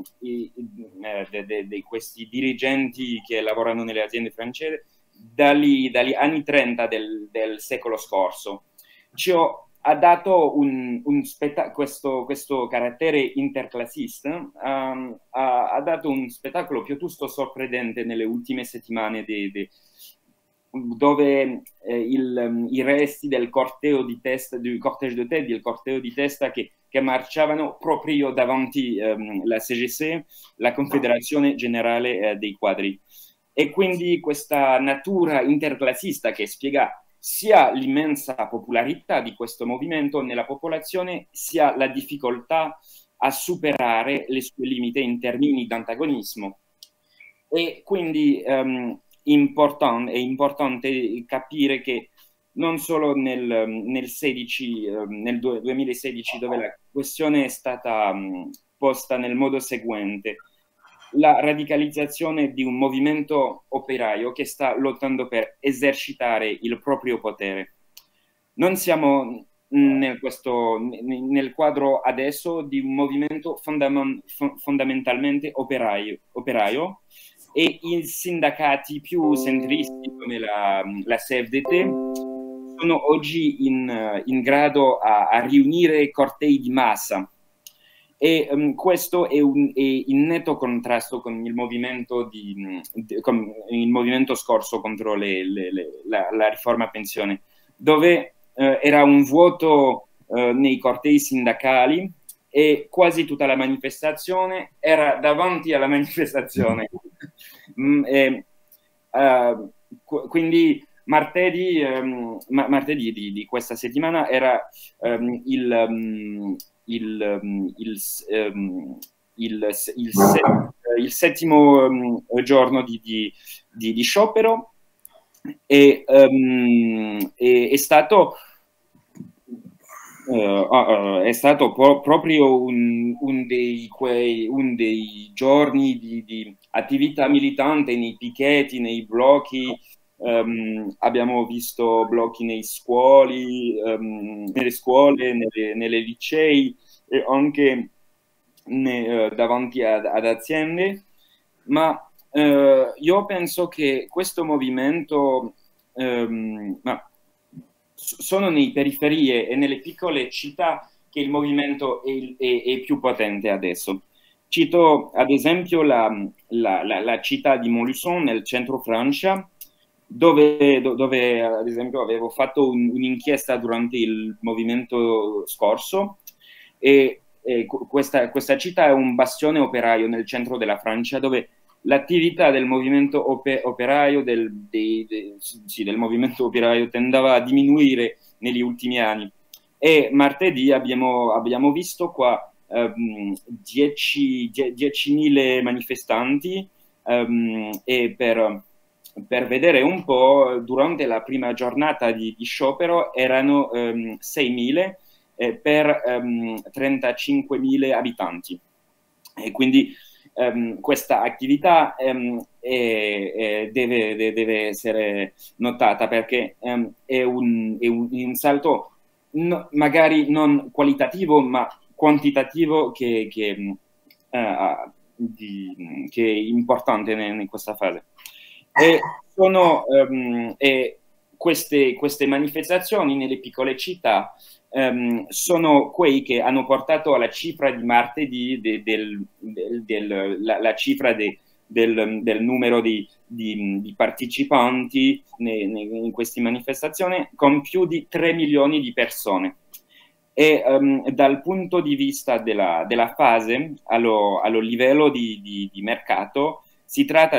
S4: di questi dirigenti che lavorano nelle aziende francesi dagli anni 30 del secolo scorso. Ciò ha dato questo carattere interclassista, ha dato un spettacolo piuttosto sorprendente nelle ultime settimane dove i resti del corteo di testa, del cortège de tête, del corteo di testa che marciavano proprio davanti la CGC, la Confederazione Generale dei Quadri. E quindi questa natura interclassista che spiega sia l'immensa popolarità di questo movimento nella popolazione, sia la difficoltà a superare le sue limiti in termini di antagonismo. E quindi è importante capire che non solo nel 2016, dove la questione è stata posta nel modo seguente: la radicalizzazione di un movimento operaio che sta lottando per esercitare il proprio potere. Non siamo nel quadro adesso di un movimento fondamentalmente operaio, e i sindacati più centristi come la CFDT sono oggi in grado a riunire cortei di massa. E questo è in netto contrasto con il movimento scorso contro la riforma pensione, dove era un vuoto nei cortei sindacali e quasi tutta la manifestazione era davanti alla manifestazione. Quindi martedì di questa settimana era il settimo giorno di sciopero, e è stato proprio un dei giorni di attività militante nei picchetti, nei blocchi. Abbiamo visto blocchi nelle scuole, nelle licei e anche davanti ad aziende, ma io penso che questo movimento sono nei periferie e nelle piccole città che il movimento è più potente adesso. Cito ad esempio la città di Montluçon nel centro Francia, dove ad esempio avevo fatto un'inchiesta durante il movimento scorso e questa città è un bastione operaio nel centro della Francia dove l'attività del movimento operaio, del movimento operaio tendeva a diminuire negli ultimi anni. E martedì abbiamo visto qua 10.000 manifestanti e per vedere un po', durante la prima giornata di sciopero erano 6.000 per 35.000 abitanti. E quindi questa attività deve essere notata perché è un salto magari non qualitativo ma quantitativo che è importante in questa fase. E queste manifestazioni nelle piccole città sono quei che hanno portato alla cifra di martedì, la cifra del numero di partecipanti in queste manifestazioni, con più di 3 milioni di persone. E dal punto di vista della fase, allo livello di mercato, si tratta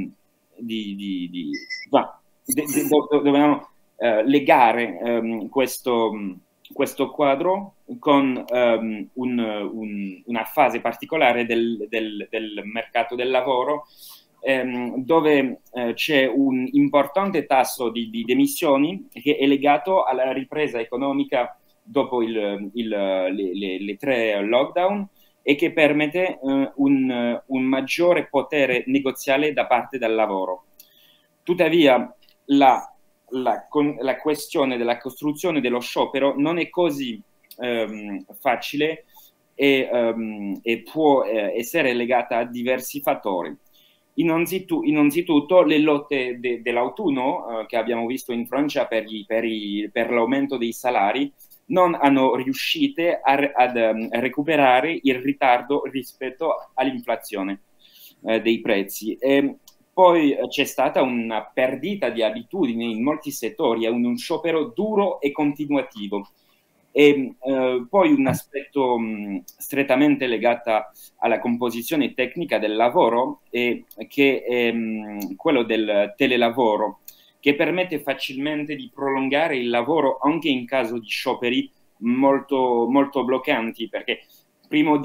S4: dobbiamo legare questo quadro con una fase particolare del mercato del lavoro, dove c'è un importante tasso di emissioni che è legato alla ripresa economica dopo le 3 lockdown e che permette un maggiore potere negoziale da parte del lavoro. Tuttavia, la questione della costruzione dello sciopero non è così facile e può essere legata a diversi fattori. Innanzitutto le lotte dell'autunno che abbiamo visto in Francia per l'aumento dei salari non hanno riuscito a recuperare il ritardo rispetto all'inflazione dei prezzi. Poi c'è stata una perdita di abitudini in molti settori, è uno sciopero duro e continuativo. E poi un aspetto strettamente legato alla composizione tecnica del lavoro che è quello del telelavoro, che permette facilmente di prolungare il lavoro anche in caso di scioperi molto, molto bloccanti, perché prima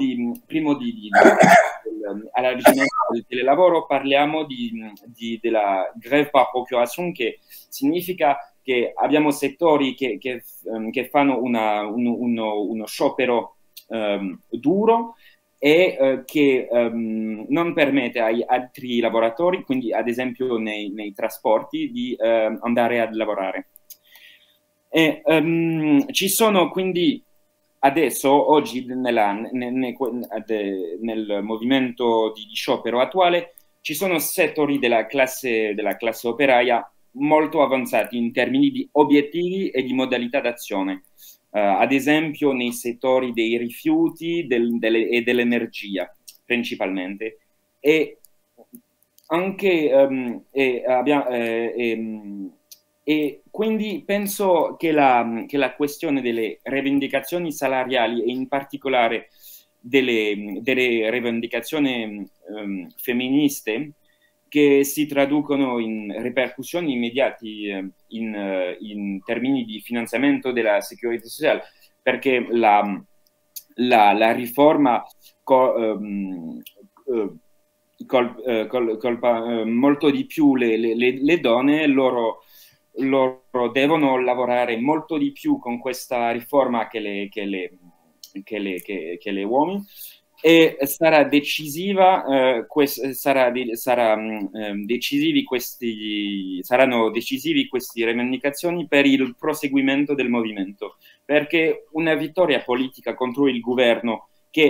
S4: all'originalità del telelavoro parliamo della grève par procuration, che significa che abbiamo settori che fanno uno sciopero duro e che non permette agli altri lavoratori, quindi ad esempio nei trasporti, di andare a lavorare. E, ci sono quindi adesso, oggi, nel movimento di sciopero attuale, ci sono settori della classe operaia molto avanzati in termini di obiettivi e di modalità d'azione. Ad esempio nei settori dei rifiuti e dell'energia principalmente, e anche e quindi penso che la questione delle rivendicazioni salariali e in particolare delle rivendicazioni femministe, che si traducono in ripercussioni immediate in termini di finanziamento della sicurezza sociale, perché la riforma colpa molto di più le donne. Loro devono lavorare molto di più con questa riforma che le uomini, e sarà decisiva, saranno decisivi queste rivendicazioni per il proseguimento del movimento, perché una vittoria politica contro il governo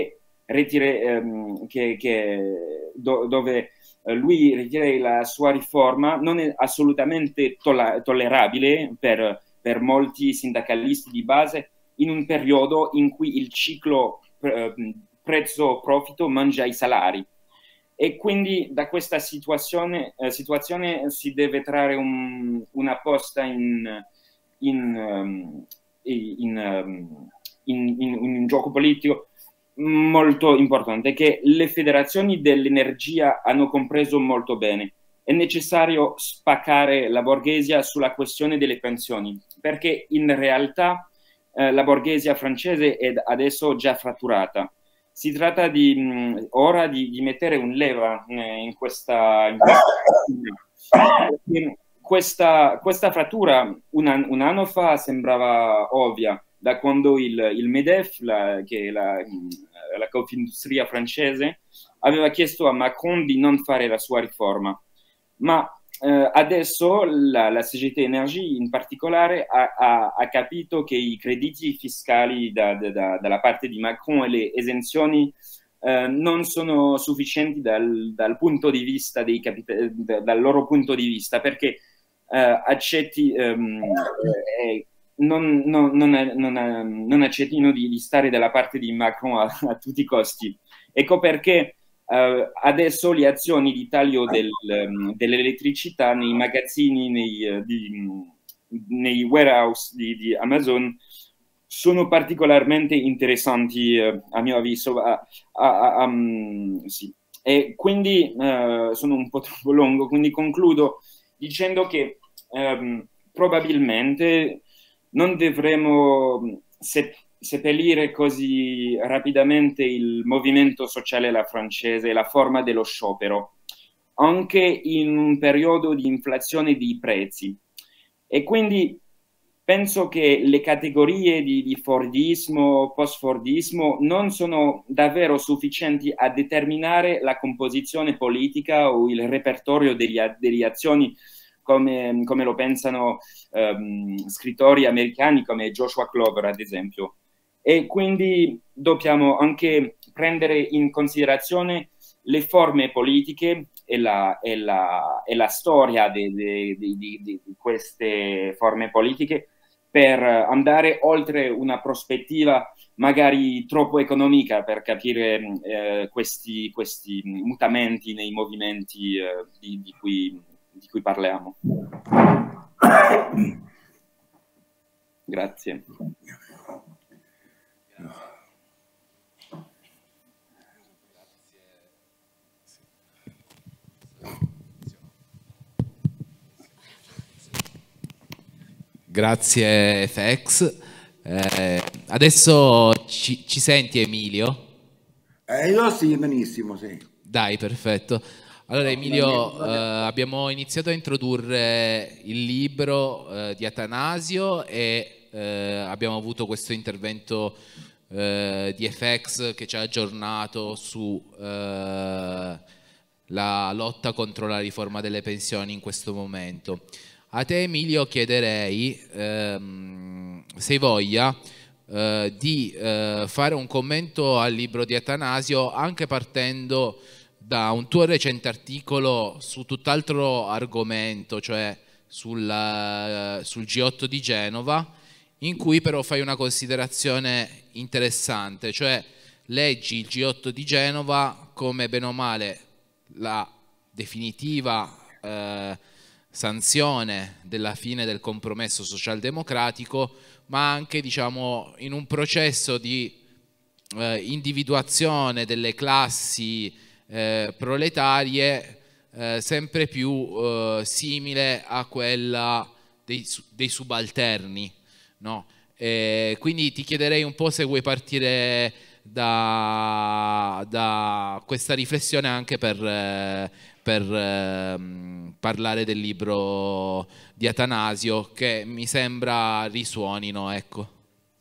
S4: dove lui ritira la sua riforma non è assolutamente tollerabile per molti sindacalisti di base, in un periodo in cui il ciclo prezzo-profitto mangia i salari. e quindi da questa situazione si deve trarre una posta in gioco politico molto importante, che le federazioni dell'energia hanno compreso molto bene. È necessario spaccare la borghesia sulla questione delle pensioni, perché in realtà la borghesia francese è adesso già fratturata. Si tratta ora di mettere un leva in questa frattura un anno fa sembrava ovvia, da quando il MEDEF, che è la Confindustria francese, aveva chiesto a Macron di non fare la sua riforma. Ma adesso la CGT Energy in particolare ha capito che i crediti fiscali dalla parte di Macron e le esenzioni non sono sufficienti dal punto di vista dal loro punto di vista, perché non accettino di stare dalla parte di Macron a tutti i costi. Ecco perché adesso le azioni di taglio dell'elettricità nei magazzini, nei warehouse di Amazon sono particolarmente interessanti, a mio avviso. Sì. E quindi sono un po' troppo lungo, quindi concludo dicendo che probabilmente non dovremo seppellire così rapidamente il movimento sociale alla francese, la forma dello sciopero, anche in un periodo di inflazione dei prezzi. E quindi penso che le categorie di Fordismo, post-Fordismo non sono davvero sufficienti a determinare la composizione politica o il repertorio delle azioni come lo pensano scrittori americani come Joshua Clover, ad esempio. E quindi dobbiamo anche prendere in considerazione le forme politiche e la storia di queste forme politiche per andare oltre una prospettiva magari troppo economica per capire questi mutamenti nei movimenti di cui parliamo. Grazie.
S2: Grazie FX. Adesso ci senti, Emilio?
S5: Io sì, benissimo, sì.
S2: Dai, perfetto. Allora Emilio, abbiamo iniziato a introdurre il libro di Atanasio e abbiamo avuto questo intervento di FX che ci ha aggiornato su la lotta contro la riforma delle pensioni in questo momento. A te Emilio chiederei, se hai voglia, di fare un commento al libro di Atanasio, anche partendo da un tuo recente articolo su tutt'altro argomento, cioè sul G8 di Genova, in cui però fai una considerazione interessante, cioè leggi il G8 di Genova come bene o male la definitiva sanzione della fine del compromesso socialdemocratico, ma anche, diciamo, in un processo di individuazione delle classi proletarie sempre più simile a quella dei subalterni, no? Quindi ti chiederei un po' se vuoi partire da questa riflessione anche per parlare del libro di Atanasio, che mi sembra risuonino, ecco.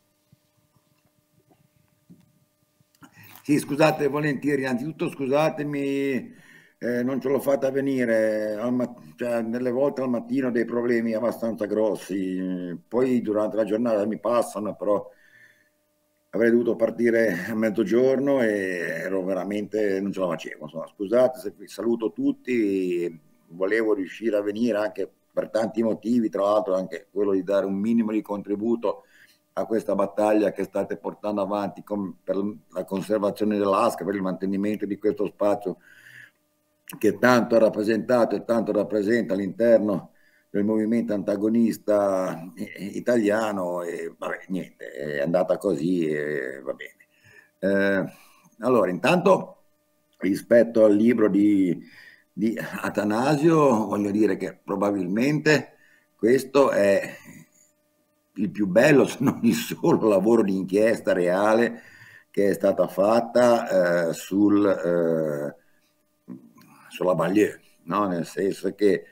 S5: Sì, scusate, volentieri. Innanzitutto scusatemi, non ce l'ho fatta venire, cioè, delle volte al mattino ho dei problemi abbastanza grossi, poi durante la giornata mi passano, però avrei dovuto partire a mezzogiorno e ero veramente, non ce la facevo. Insomma, scusate se saluto tutti, volevo riuscire a venire anche per tanti motivi, tra l'altro anche quello di dare un minimo di contributo a questa battaglia che state portando avanti per la conservazione dell'ASCA, per il mantenimento di questo spazio che tanto ha rappresentato e tanto rappresenta all'interno del movimento antagonista italiano, e vabbè, niente, è andata così e va bene. Allora, intanto, rispetto al libro di Atanasio, voglio dire che probabilmente questo è il più bello, se non il solo lavoro di inchiesta reale che è stata fatta sulla banlieue, no? Nel senso che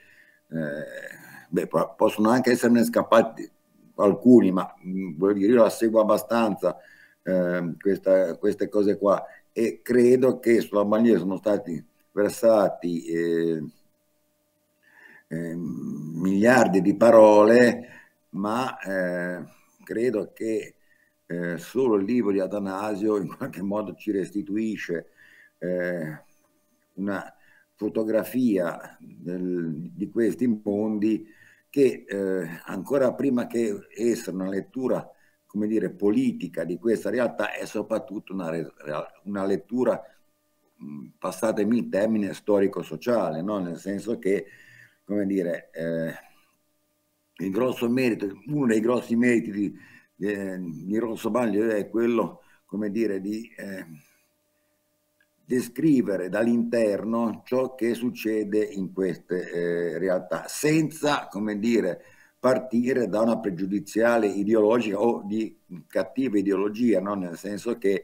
S5: possono anche esserne scappati alcuni, ma voglio dire, io la seguo abbastanza queste cose qua, e credo che sulla banlieue sono stati versati miliardi di parole, ma credo che solo il libro di Atanasio in qualche modo ci restituisce una fotografia di questi mondi che ancora prima che essere una lettura, come dire, politica di questa realtà, è soprattutto una lettura, passatemi il termine, storico-sociale, no? Nel senso che, come dire, il grosso merito, uno dei grossi meriti di Rosso Banlieue è quello, come dire, di descrivere dall'interno ciò che succede in queste realtà, senza, come dire, partire da una pregiudiziale ideologica o di cattiva ideologia, no? Nel senso che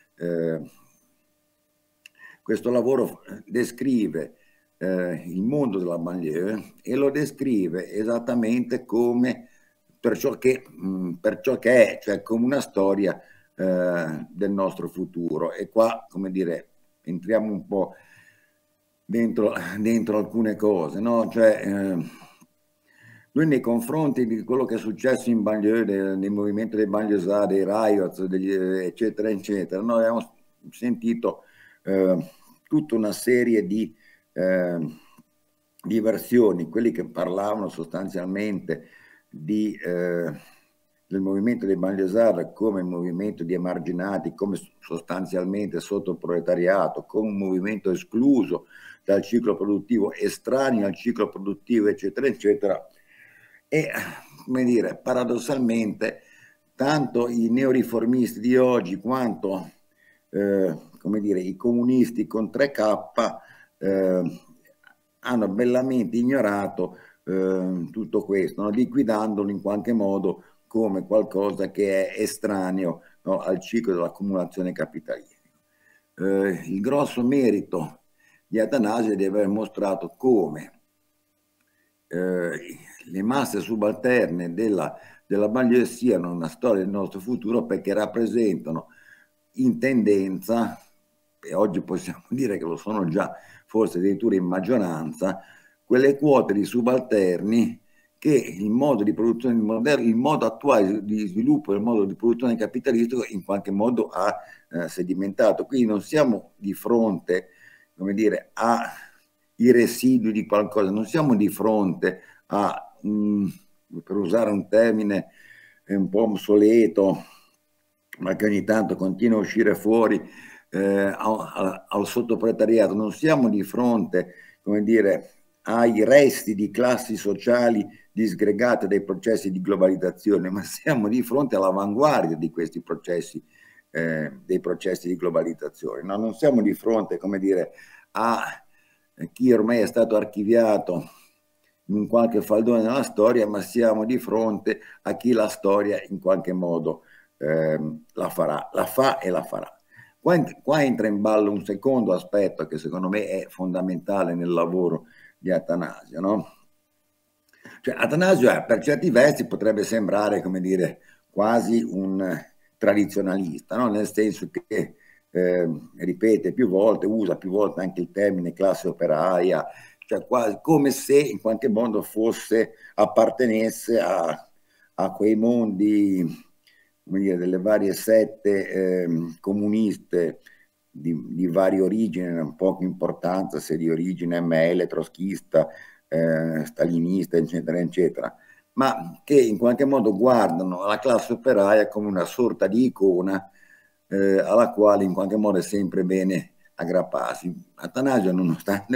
S5: questo lavoro descrive il mondo della banlieue e lo descrive esattamente come per ciò che è, cioè come una storia del nostro futuro. E qua, come dire, entriamo un po' dentro alcune cose, no? Cioè, noi nei confronti di quello che è successo in banlieue, nel movimento dei banlieusards, dei riots, eccetera, eccetera, noi abbiamo sentito tutta una serie di versioni, quelli che parlavano sostanzialmente del movimento dei banlieusards come movimento di emarginati, come sostanzialmente sotto il proletariato, come un movimento escluso dal ciclo produttivo, estraneo al ciclo produttivo, eccetera, eccetera. E, come dire, paradossalmente, tanto i neoriformisti di oggi quanto come dire, i comunisti con 3K hanno bellamente ignorato tutto questo, no? Liquidandolo in qualche modo come qualcosa che è estraneo, no? Al ciclo dell'accumulazione capitalistica. Il grosso merito di Atanasio è di aver mostrato come le masse subalterne della banlieue siano una storia del nostro futuro, perché rappresentano in tendenza, e oggi possiamo dire che lo sono già, forse addirittura in maggioranza, quelle quote di subalterni che il modo di produzione moderno, il modo attuale di sviluppo del modo di produzione capitalistico in qualche modo ha sedimentato. Quindi non siamo di fronte, come dire, ai residui di qualcosa, non siamo di fronte a, per usare un termine un po' obsoleto, ma che ogni tanto continua a uscire fuori, al sottoproletariato. Non siamo di fronte, come dire, ai resti di classi sociali disgregate dai processi di globalizzazione, ma siamo di fronte all'avanguardia di questi processi, dei processi di globalizzazione. No? Non siamo di fronte, come dire, a chi ormai è stato archiviato in qualche faldone della storia, ma siamo di fronte a chi la storia in qualche modo la fa e la farà. Qua entra in ballo un secondo aspetto che secondo me è fondamentale nel lavoro di Atanasio, no? Cioè, Atanasio per certi versi potrebbe sembrare, come dire, quasi un tradizionalista, no? Nel senso che ripete più volte, usa più volte anche il termine classe operaia, cioè quasi come se in qualche modo appartenesse a quei mondi, come dire, delle varie sette comuniste di varie origini, non poca importanza se di origine ML, troschista, stalinista, eccetera, eccetera, ma che in qualche modo guardano la classe operaia come una sorta di icona alla quale in qualche modo è sempre bene aggrapparsi. Atanasio, nonostante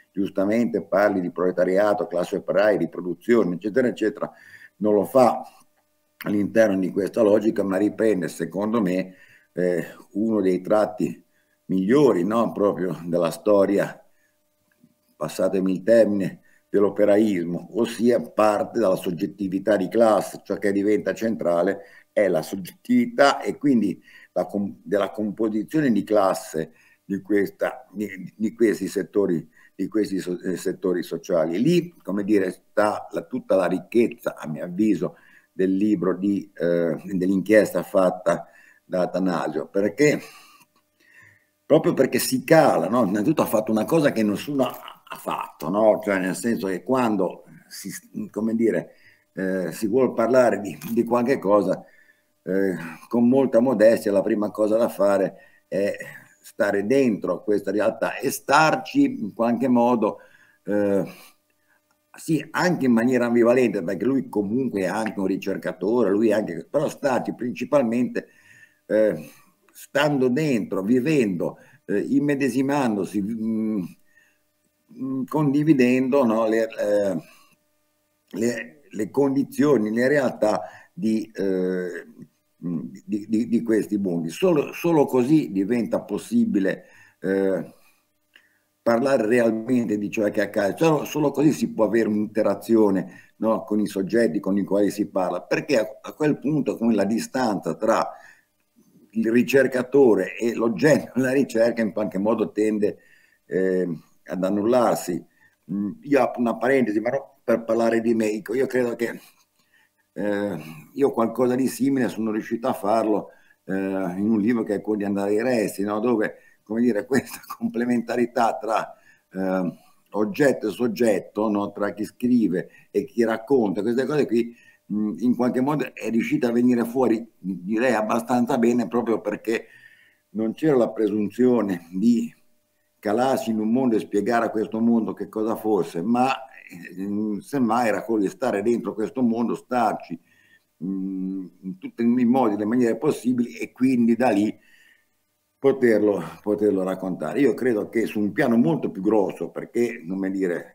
S5: giustamente parli di proletariato, classe operaia, di produzione, eccetera, eccetera, non lo fa all'interno di questa logica, ma riprende, secondo me, uno dei tratti migliori, no? Proprio della storia, passatemi il termine, dell'operaismo, ossia parte dalla soggettività di classe. Ciò che diventa centrale è la soggettività e quindi della composizione di classe di questi settori sociali. Lì, come dire, sta tutta la ricchezza, a mio avviso, del libro dell'inchiesta fatta da Attanasio, proprio perché si cala, no? Innanzitutto ha fatto una cosa che nessuno ha fatto, no? Cioè, nel senso che quando come dire, si vuole parlare di qualche cosa, con molta modestia, la prima cosa da fare è stare dentro questa realtà e starci in qualche modo, sì, anche in maniera ambivalente, perché lui comunque è anche un ricercatore, però starci principalmente stando dentro, vivendo, immedesimandosi, condividendo, no, le condizioni, le realtà di questi mondi. Solo così diventa possibile parlare realmente di ciò che accade. Solo così si può avere un'interazione, no, con i soggetti con i quali si parla, perché a quel punto, come la distanza tra il ricercatore e l'oggetto della ricerca in qualche modo tende ad annullarsi. Io apro una parentesi, ma non per parlare di me. Io credo che io qualcosa di simile sono riuscito a farlo in un libro che è quello di Andrea Resti, no? Dove, come dire, questa complementarità tra oggetto e soggetto, no? Tra chi scrive e chi racconta, queste cose qui in qualche modo è riuscita a venire fuori, direi abbastanza bene, proprio perché non c'era la presunzione di calarsi in un mondo e spiegare a questo mondo che cosa fosse, ma semmai era quello di stare dentro questo mondo, starci in tutti i modi, le maniere possibili, e quindi da lì poterlo raccontare. Io credo che su un piano molto più grosso, perché, come dire,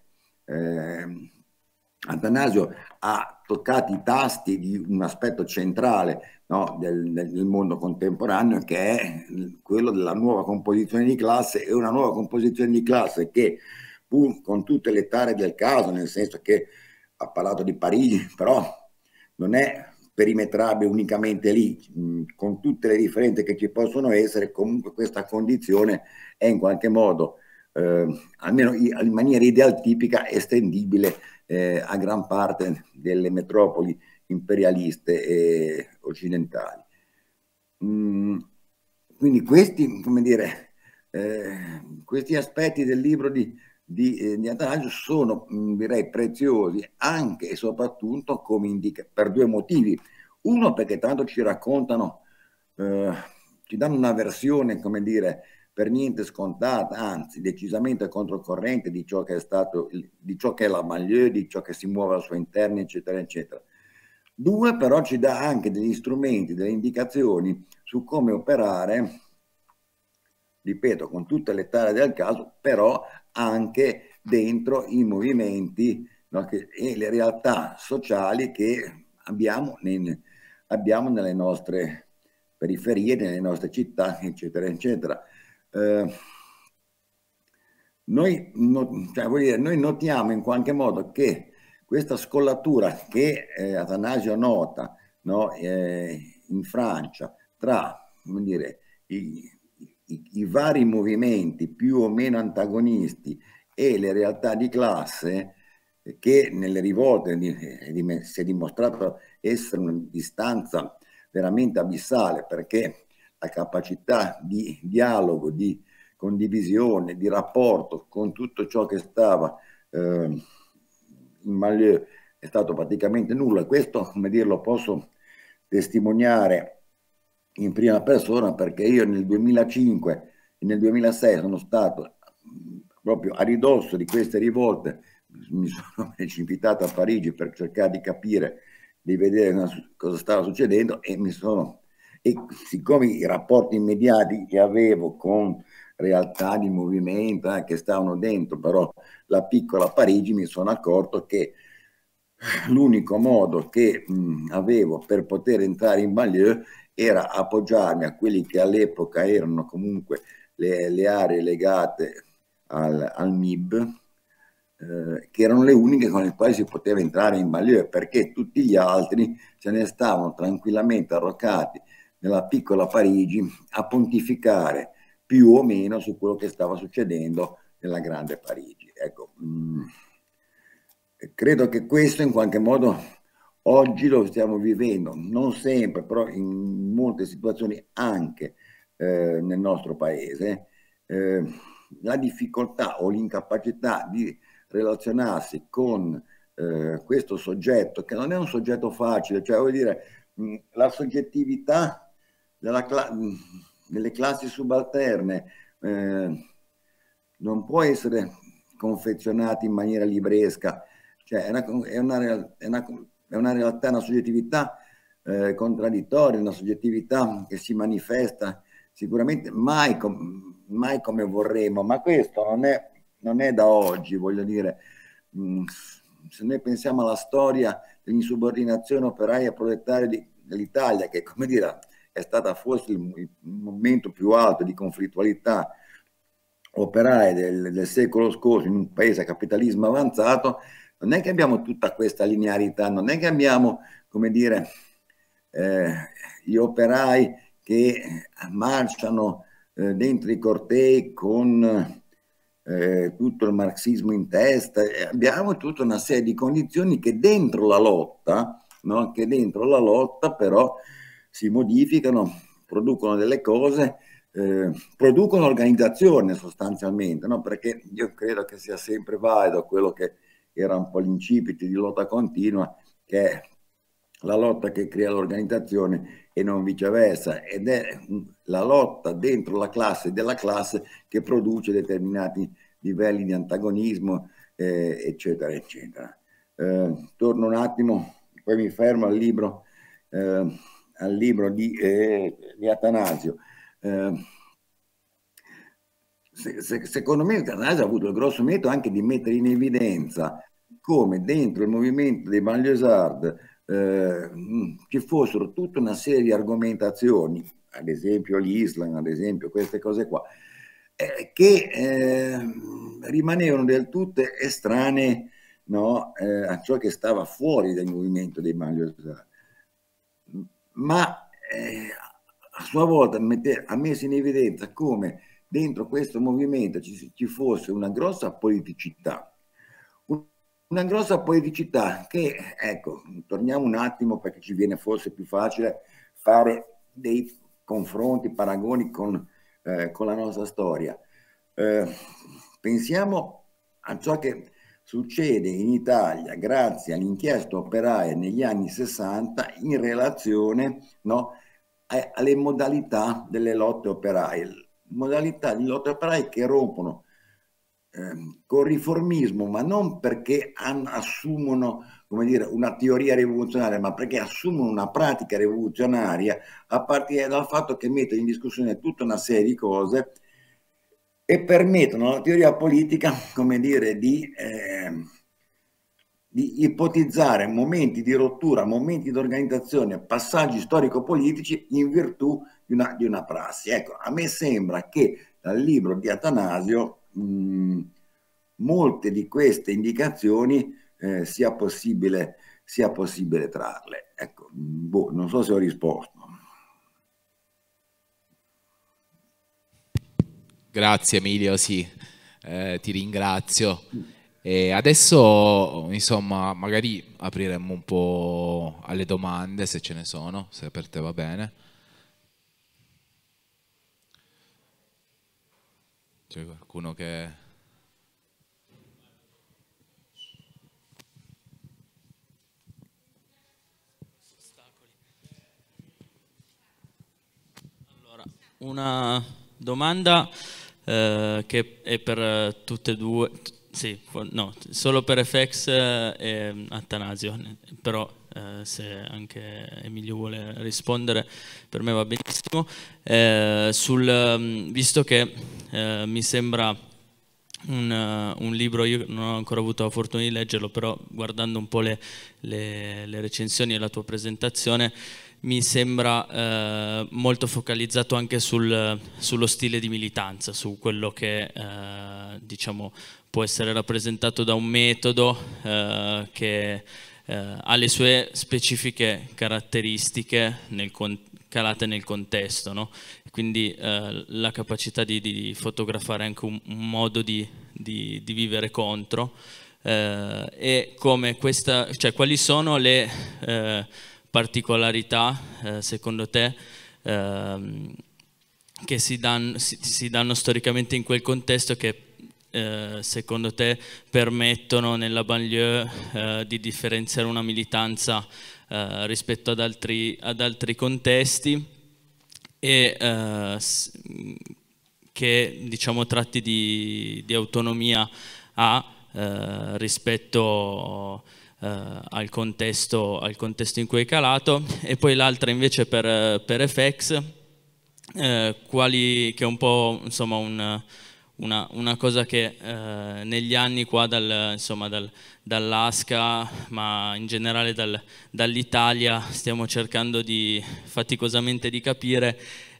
S5: Attanasio ha toccato i tasti di un aspetto centrale, no, del mondo contemporaneo, che è quello della nuova composizione di classe, e una nuova composizione di classe che, pur con tutte le tare del caso, nel senso che ha parlato di Parigi, però non è perimetrabile unicamente lì, con tutte le differenze che ci possono essere, comunque questa condizione è in qualche modo, almeno in maniera idealtipica, estendibile a gran parte delle metropoli imperialiste e occidentali. Quindi questi, come dire, questi aspetti del libro di Attanasio sono, direi, preziosi anche e soprattutto come per due motivi. Uno, perché tanto ci raccontano, ci danno una versione, come dire, per niente scontata, anzi decisamente controcorrente di ciò che è stato, di ciò che è la Mallieu, di ciò che si muove al suo interno, eccetera, eccetera. Due, però ci dà anche degli strumenti, delle indicazioni su come operare, ripeto, con tutte le tare del caso, però anche dentro i movimenti, no, e le realtà sociali che abbiamo nelle nostre periferie, nelle nostre città, eccetera, eccetera. Noi notiamo in qualche modo che questa scollatura che Attanasio nota, no, in Francia tra, come dire, i vari movimenti più o meno antagonisti e le realtà di classe, che nelle rivolte si è dimostrato essere una distanza veramente abissale, perché la capacità di dialogo, di condivisione, di rapporto con tutto ciò che stava in Mallieu è stato praticamente nulla. E questo, come dire, lo posso testimoniare in prima persona, perché io nel 2005 e nel 2006 sono stato proprio a ridosso di queste rivolte, mi sono precipitato a Parigi per cercare di capire, di vedere cosa stava succedendo, e mi sono e siccome i rapporti immediati che avevo con realtà di movimento che stavano dentro però la piccola Parigi, mi sono accorto che l'unico modo che avevo per poter entrare in banlieue era appoggiarmi a quelli che all'epoca erano comunque le aree legate al MIB, che erano le uniche con le quali si poteva entrare in banlieue, perché tutti gli altri se ne stavano tranquillamente arroccati nella piccola Parigi a pontificare più o meno su quello che stava succedendo nella grande Parigi. Ecco, credo che questo in qualche modo oggi lo stiamo vivendo, non sempre, però in molte situazioni anche nel nostro paese, la difficoltà o l'incapacità di relazionarsi con questo soggetto, che non è un soggetto facile, cioè vuol dire la soggettività delle classi subalterne non può essere confezionata in maniera libresca, cioè è una realtà, una soggettività contraddittoria, una soggettività che si manifesta sicuramente mai come vorremmo, ma questo non è da oggi, voglio dire. Se noi pensiamo alla storia dell'insubordinazione operaia proletaria dell'Italia, che come dire è stata forse il momento più alto di conflittualità operaia del secolo scorso in un paese a capitalismo avanzato, non è che abbiamo tutta questa linearità, non è che abbiamo, come dire, gli operai che marciano dentro i cortei con tutto il marxismo in testa. Abbiamo tutta una serie di condizioni che dentro la lotta, no? Che dentro la lotta però si modificano, producono delle cose, producono organizzazione sostanzialmente, no? Perché io credo che sia sempre valido quello che era un po' l'incipit di lotta continua, che è la lotta che crea l'organizzazione e non viceversa, ed è la lotta dentro la classe della classe che produce determinati livelli di antagonismo, eccetera, eccetera. Torno un attimo, poi mi fermo al libro di Atanasio. Secondo me Atanasio ha avuto il grosso merito anche di mettere in evidenza come dentro il movimento dei banlieusards ci fossero tutta una serie di argomentazioni, ad esempio l'Islam, ad esempio queste cose qua, che rimanevano del tutto estranee, no, a ciò che stava fuori dal movimento dei banlieusards. Ma a sua volta ha messo in evidenza come dentro questo movimento ci fosse una grossa politicità, che, ecco, torniamo un attimo perché ci viene forse più facile fare dei confronti, paragoni con la nostra storia. Pensiamo a ciò che succede in Italia grazie all'inchiesta operaia negli anni 60 in relazione, no, alle modalità delle lotte operaie, modalità di lotte operaie che rompono col riformismo, ma non perché assumono, come dire, una teoria rivoluzionaria, ma perché assumono una pratica rivoluzionaria a partire dal fatto che mettono in discussione tutta una serie di cose e permettono alla teoria politica, come dire, di ipotizzare momenti di rottura, momenti di organizzazione, passaggi storico-politici in virtù di una prassi. Ecco, a me sembra che dal libro di Atanasio molte di queste indicazioni sia possibile trarle. Ecco, non so se ho risposto.
S2: Grazie Emilio, sì, ti ringrazio. E adesso, insomma, magari apriremo un po' alle domande, se ce ne sono, se per te va bene. C'è qualcuno che...
S6: Allora, una domanda che è per tutte e due, Sì, no, solo per FX e Attanasio, però se anche Emilio vuole rispondere per me va benissimo. Visto che mi sembra un libro, io non ho ancora avuto la fortuna di leggerlo, però guardando un po' le recensioni e la tua presentazione mi sembra molto focalizzato anche sullo stile di militanza, su quello che diciamo può essere rappresentato da un metodo che ha le sue specifiche caratteristiche calate nel contesto, no? Quindi la capacità di fotografare anche un modo di vivere contro e come cioè quali sono le particolarità secondo te che si danno storicamente in quel contesto che secondo te permettono nella banlieue di differenziare una militanza rispetto ad altri contesti e che diciamo tratti di autonomia ha rispetto al contesto in cui è calato, e poi l'altra invece per FX che è un po' insomma una cosa che negli anni qua dall'ASCA, ma in generale dall'Italia, stiamo cercando faticosamente di capire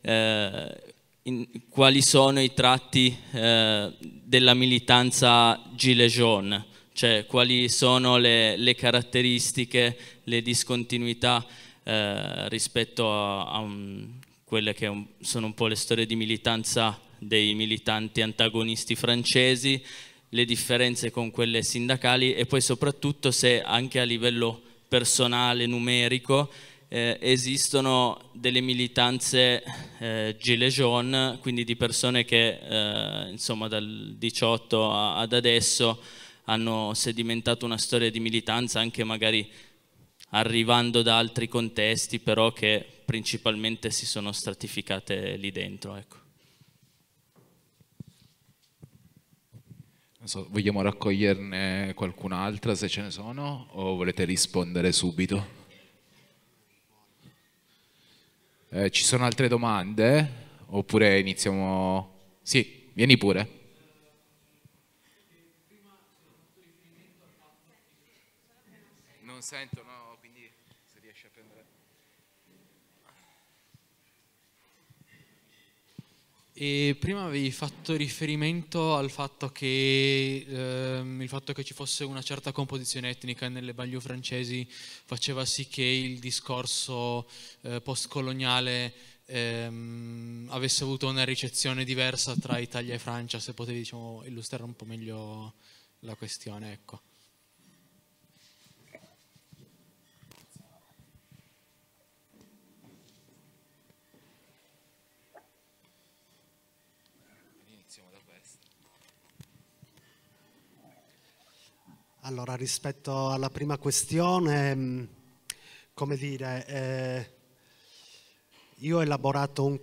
S6: quali sono i tratti della militanza Gilets jaunes, cioè quali sono le caratteristiche, le discontinuità rispetto a quelle che sono un po' le storie di militanza dei militanti antagonisti francesi, le differenze con quelle sindacali e poi soprattutto se anche a livello personale, numerico, esistono delle militanze Gilets jaunes, quindi di persone che insomma dal 18 ad adesso hanno sedimentato una storia di militanza anche magari arrivando da altri contesti, però che principalmente si sono stratificate lì dentro, ecco.
S2: Non so, vogliamo raccoglierne qualcun'altra se ce ne sono o volete rispondere subito? Ci sono altre domande? Oppure iniziamo? Sì, vieni pure. Non sento, no, quindi se riesci a prendere.
S7: E prima avevi fatto riferimento al fatto che ci fosse una certa composizione etnica nelle banlieue francesi faceva sì che il discorso postcoloniale avesse avuto una ricezione diversa tra Italia e Francia. Se potevi, diciamo, illustrare un po' meglio la questione, ecco.
S3: Allora, rispetto alla prima questione, come dire, io ho elaborato un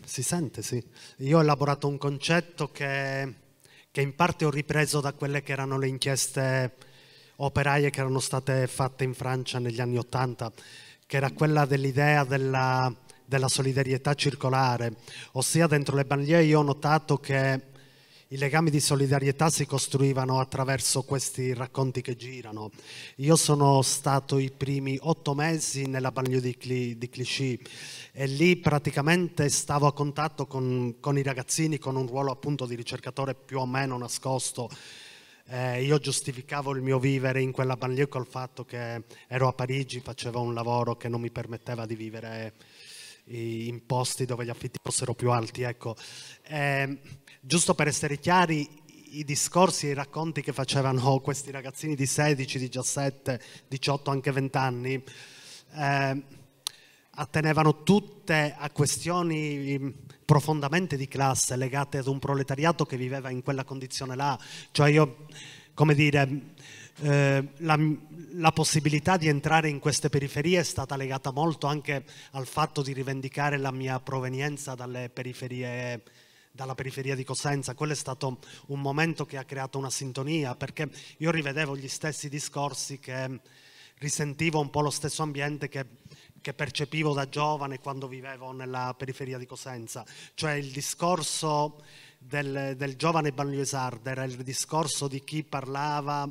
S3: concetto che in parte ho ripreso da quelle che erano le inchieste operaie che erano state fatte in Francia negli anni '80, che era quella dell'idea della solidarietà circolare, ossia dentro le banlieue io ho notato che i legami di solidarietà si costruivano attraverso questi racconti che girano. Io sono stato i primi 8 mesi nella banlieue di Clichy e lì praticamente stavo a contatto con i ragazzini con un ruolo appunto di ricercatore più o meno nascosto. Io giustificavo il mio vivere in quella banlieue col fatto che ero a Parigi, facevo un lavoro che non mi permetteva di vivere in posti dove gli affitti fossero più alti, ecco. Giusto per essere chiari, i discorsi e i racconti che facevano questi ragazzini di 16, 17, 18, anche 20 anni attenevano tutte a questioni profondamente di classe, legate ad un proletariato che viveva in quella condizione là. Cioè io, come dire, la possibilità di entrare in queste periferie è stata legata molto anche al fatto di rivendicare la mia provenienza dalle periferie dalla periferia di Cosenza. Quello è stato un momento che ha creato una sintonia, perché io rivedevo gli stessi discorsi, che risentivo un po' lo stesso ambiente che percepivo da giovane quando vivevo nella periferia di Cosenza. Cioè il discorso del giovane banlieusardo era il discorso di chi parlava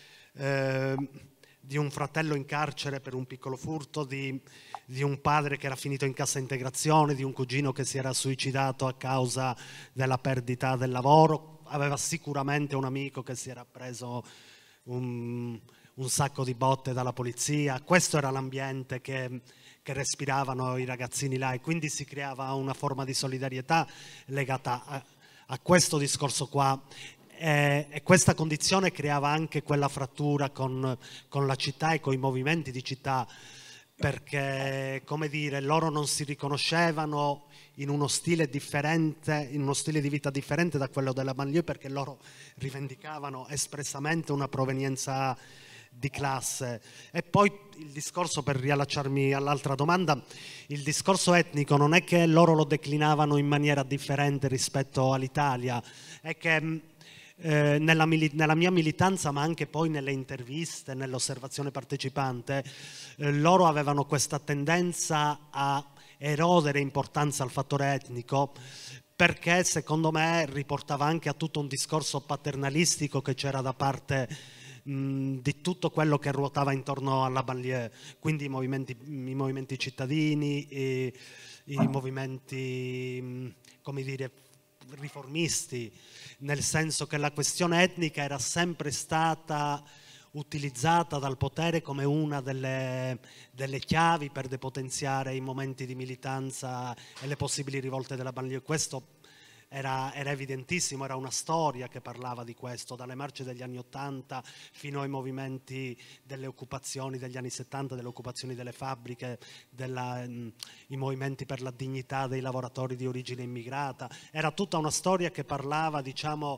S3: di un fratello in carcere per un piccolo furto, di un padre che era finito in cassa integrazione, di un cugino che si era suicidato a causa della perdita del lavoro, aveva sicuramente un amico che si era preso un sacco di botte dalla polizia. Questo era l'ambiente che respiravano i ragazzini là, e quindi si creava una forma di solidarietà legata a questo discorso qua. E questa condizione creava anche quella frattura con la città e con i movimenti di città, perché, come dire, loro non si riconoscevano in uno stile differente, in uno stile di vita differente da quello della banlieue, perché loro rivendicavano espressamente una provenienza di classe. E poi il discorso, per riallacciarmi all'altra domanda, il discorso etnico non è che loro lo declinavano in maniera differente rispetto all'Italia, è che nella mia militanza, ma anche poi nelle interviste, nell'osservazione partecipante, loro avevano questa tendenza a erodere importanza al fattore etnico, perché secondo me riportava anche a tutto un discorso paternalistico che c'era da parte di tutto quello che ruotava intorno alla banlieue, quindi i movimenti cittadini, i movimenti, come dire, riformisti, nel senso che la questione etnica era sempre stata utilizzata dal potere come una delle chiavi per depotenziare i momenti di militanza e le possibili rivolte della banlieue. Questo era evidentissimo, era una storia che parlava di questo, dalle marce degli anni '80 fino ai movimenti delle occupazioni degli anni '70, delle occupazioni delle fabbriche, i movimenti per la dignità dei lavoratori di origine immigrata. Era tutta una storia che parlava, diciamo,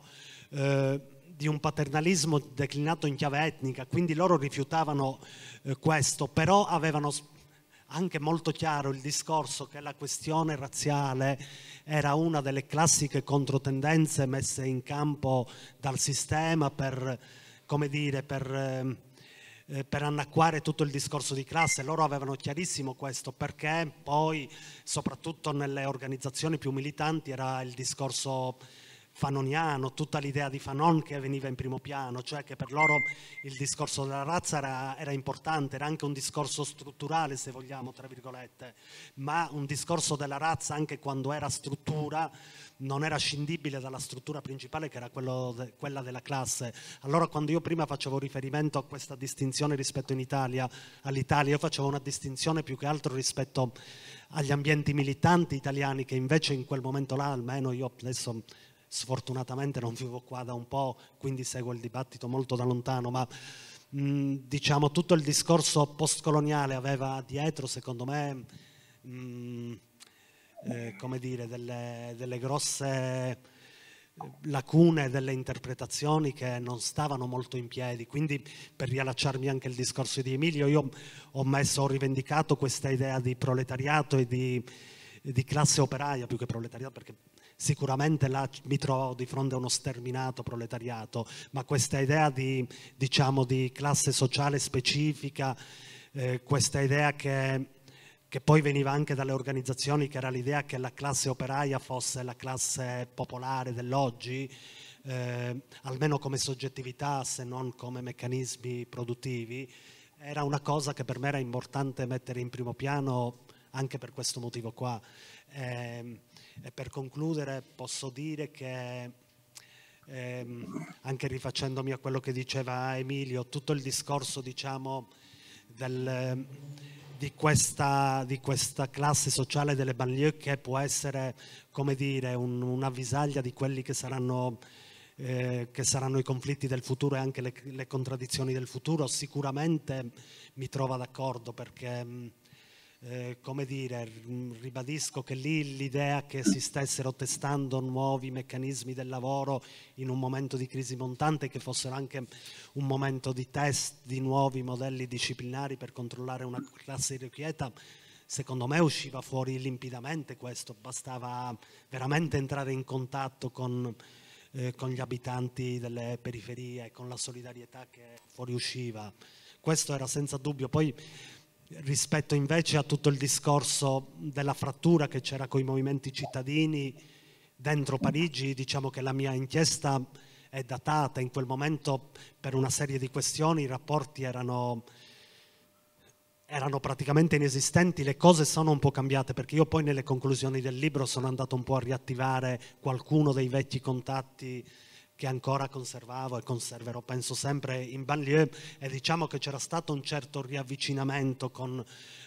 S3: di un paternalismo declinato in chiave etnica, quindi loro rifiutavano questo, però avevano anche molto chiaro il discorso che la questione razziale era una delle classiche controtendenze messe in campo dal sistema per, come dire, per annacquare tutto il discorso di classe. Loro avevano chiarissimo questo, perché poi soprattutto nelle organizzazioni più militanti era il discorso fanoniano, tutta l'idea di Fanon che veniva in primo piano, cioè che per loro il discorso della razza era importante, era anche un discorso strutturale, se vogliamo, tra virgolette, ma un discorso della razza, anche quando era struttura, non era scindibile dalla struttura principale, che era quella della classe. Allora, quando io prima facevo riferimento a questa distinzione rispetto all'Italia, io facevo una distinzione più che altro rispetto agli ambienti militanti italiani, che invece in quel momento là, almeno io adesso sfortunatamente non vivo qua da un po', quindi seguo il dibattito molto da lontano, ma diciamo tutto il discorso postcoloniale aveva dietro, secondo me, come dire, delle grosse lacune, delle interpretazioni che non stavano molto in piedi. Quindi, per riallacciarmi anche al discorso di Emilio, io ho rivendicato questa idea di proletariato e di classe operaia, più che proletariato, perché sicuramente là mi trovo di fronte a uno sterminato proletariato, ma questa idea di classe sociale specifica, questa idea che poi veniva anche dalle organizzazioni, che era l'idea che la classe operaia fosse la classe popolare dell'oggi, almeno come soggettività, se non come meccanismi produttivi, era una cosa che per me era importante mettere in primo piano, anche per questo motivo qua. E per concludere posso dire che, anche rifacendomi a quello che diceva Emilio, tutto il discorso, diciamo, di questa classe sociale delle banlieue, che può essere, come dire, una visaglia di quelli che saranno i conflitti del futuro e anche le contraddizioni del futuro, sicuramente mi trovo d'accordo, perché come dire, ribadisco che lì l'idea che si stessero testando nuovi meccanismi del lavoro in un momento di crisi montante, che fossero anche un momento di test di nuovi modelli disciplinari per controllare una classe irrequieta, secondo me usciva fuori limpidamente questo, bastava veramente entrare in contatto con gli abitanti delle periferie, con la solidarietà che fuoriusciva. Questo era senza dubbio. Poi rispetto invece a tutto il discorso della frattura che c'era con i movimenti cittadini dentro Parigi, diciamo che la mia inchiesta è datata. In quel momento, per una serie di questioni, i rapporti erano praticamente inesistenti. Le cose sono un po' cambiate, perché io poi nelle conclusioni del libro sono andato un po' a riattivare qualcuno dei vecchi contatti che ancora conservavo e conserverò, penso, sempre in banlieue, e diciamo che c'era stato un certo riavvicinamento con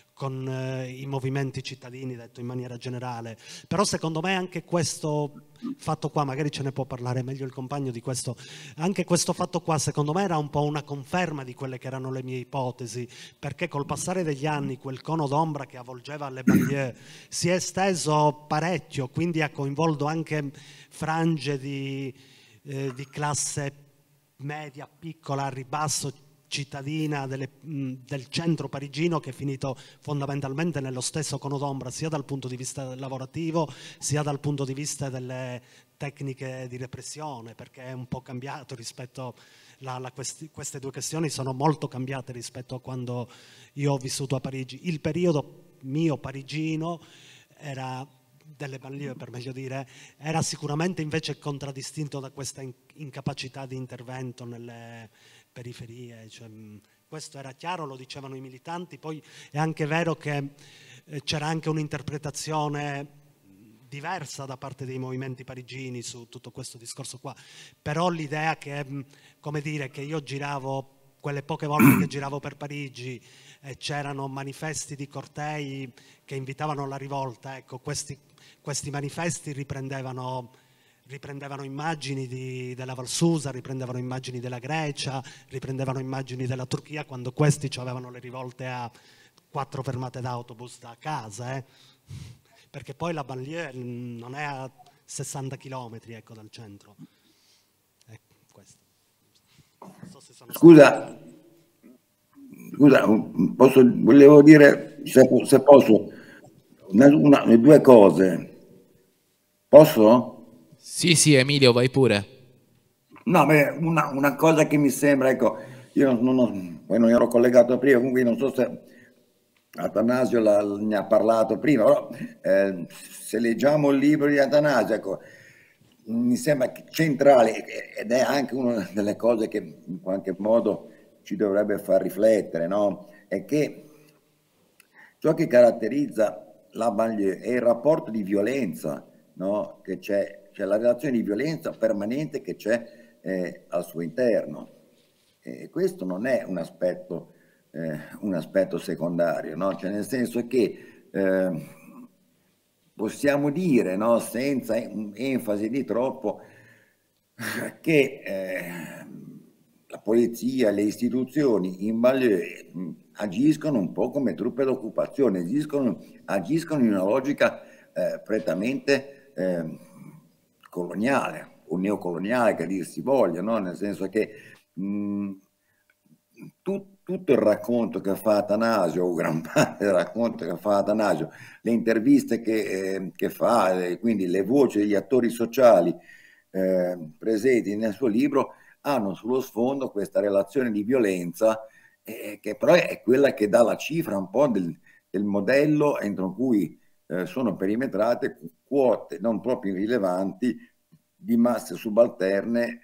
S3: i movimenti cittadini, detto in maniera generale. Però secondo me anche questo fatto qua, magari ce ne può parlare meglio il compagno di questo, anche questo fatto qua secondo me era un po' una conferma di quelle che erano le mie ipotesi, perché col passare degli anni quel cono d'ombra che avvolgeva le banlieue si è esteso parecchio, quindi ha coinvolto anche frange di classe media, piccola, a ribasso, cittadina del centro parigino, che è finito fondamentalmente nello stesso cono d'ombra, sia dal punto di vista lavorativo sia dal punto di vista delle tecniche di repressione, perché è un po' cambiato rispetto queste due questioni sono molto cambiate rispetto a quando io ho vissuto a Parigi. Il periodo mio parigino era delle banlieue, per meglio dire, era sicuramente invece contraddistinto da questa incapacità di intervento nelle periferie, cioè, questo era chiaro, lo dicevano i militanti. Poi è anche vero che c'era anche un'interpretazione diversa da parte dei movimenti parigini su tutto questo discorso qua, però l'idea che, come dire, che io giravo, quelle poche volte che giravo per Parigi e c'erano manifesti di cortei che invitavano alla rivolta, ecco, questi manifesti riprendevano immagini della Valsusa, riprendevano immagini della Grecia, riprendevano immagini della Turchia, quando questi avevano le rivolte a 4 fermate d'autobus da casa, perché poi la banlieue non è a 60 chilometri, ecco, dal centro. Questo. Non so se sono
S5: Scusa, volevo dire, se posso, due cose. Posso?
S2: Sì, Emilio, vai pure.
S5: No, beh, una cosa che mi sembra, ecco, io poi non ero collegato prima, quindi non so se Atanasio ne ha parlato prima, però se leggiamo il libro di Atanasio, ecco, mi sembra centrale, ed è anche una delle cose che in qualche modo ci dovrebbe far riflettere, no? È che ciò che caratterizza la banlieue è il rapporto di violenza, no? Che c'è la relazione di violenza permanente che c'è al suo interno. E questo non è un aspetto secondario, no? Cioè, nel senso che possiamo dire, no, senza enfasi di troppo, che la polizia, le istituzioni in banlieue agiscono un po' come truppe d'occupazione, agiscono in una logica prettamente coloniale o neocoloniale, che dir si voglia, no? Nel senso che tutto il racconto che fa Atanasio, o gran parte del racconto che fa Atanasio, le interviste che fa, quindi le voci degli attori sociali presenti nel suo libro, hanno sullo sfondo questa relazione di violenza che però è quella che dà la cifra un po' del modello entro cui sono perimetrate quote non proprio irrilevanti di masse subalterne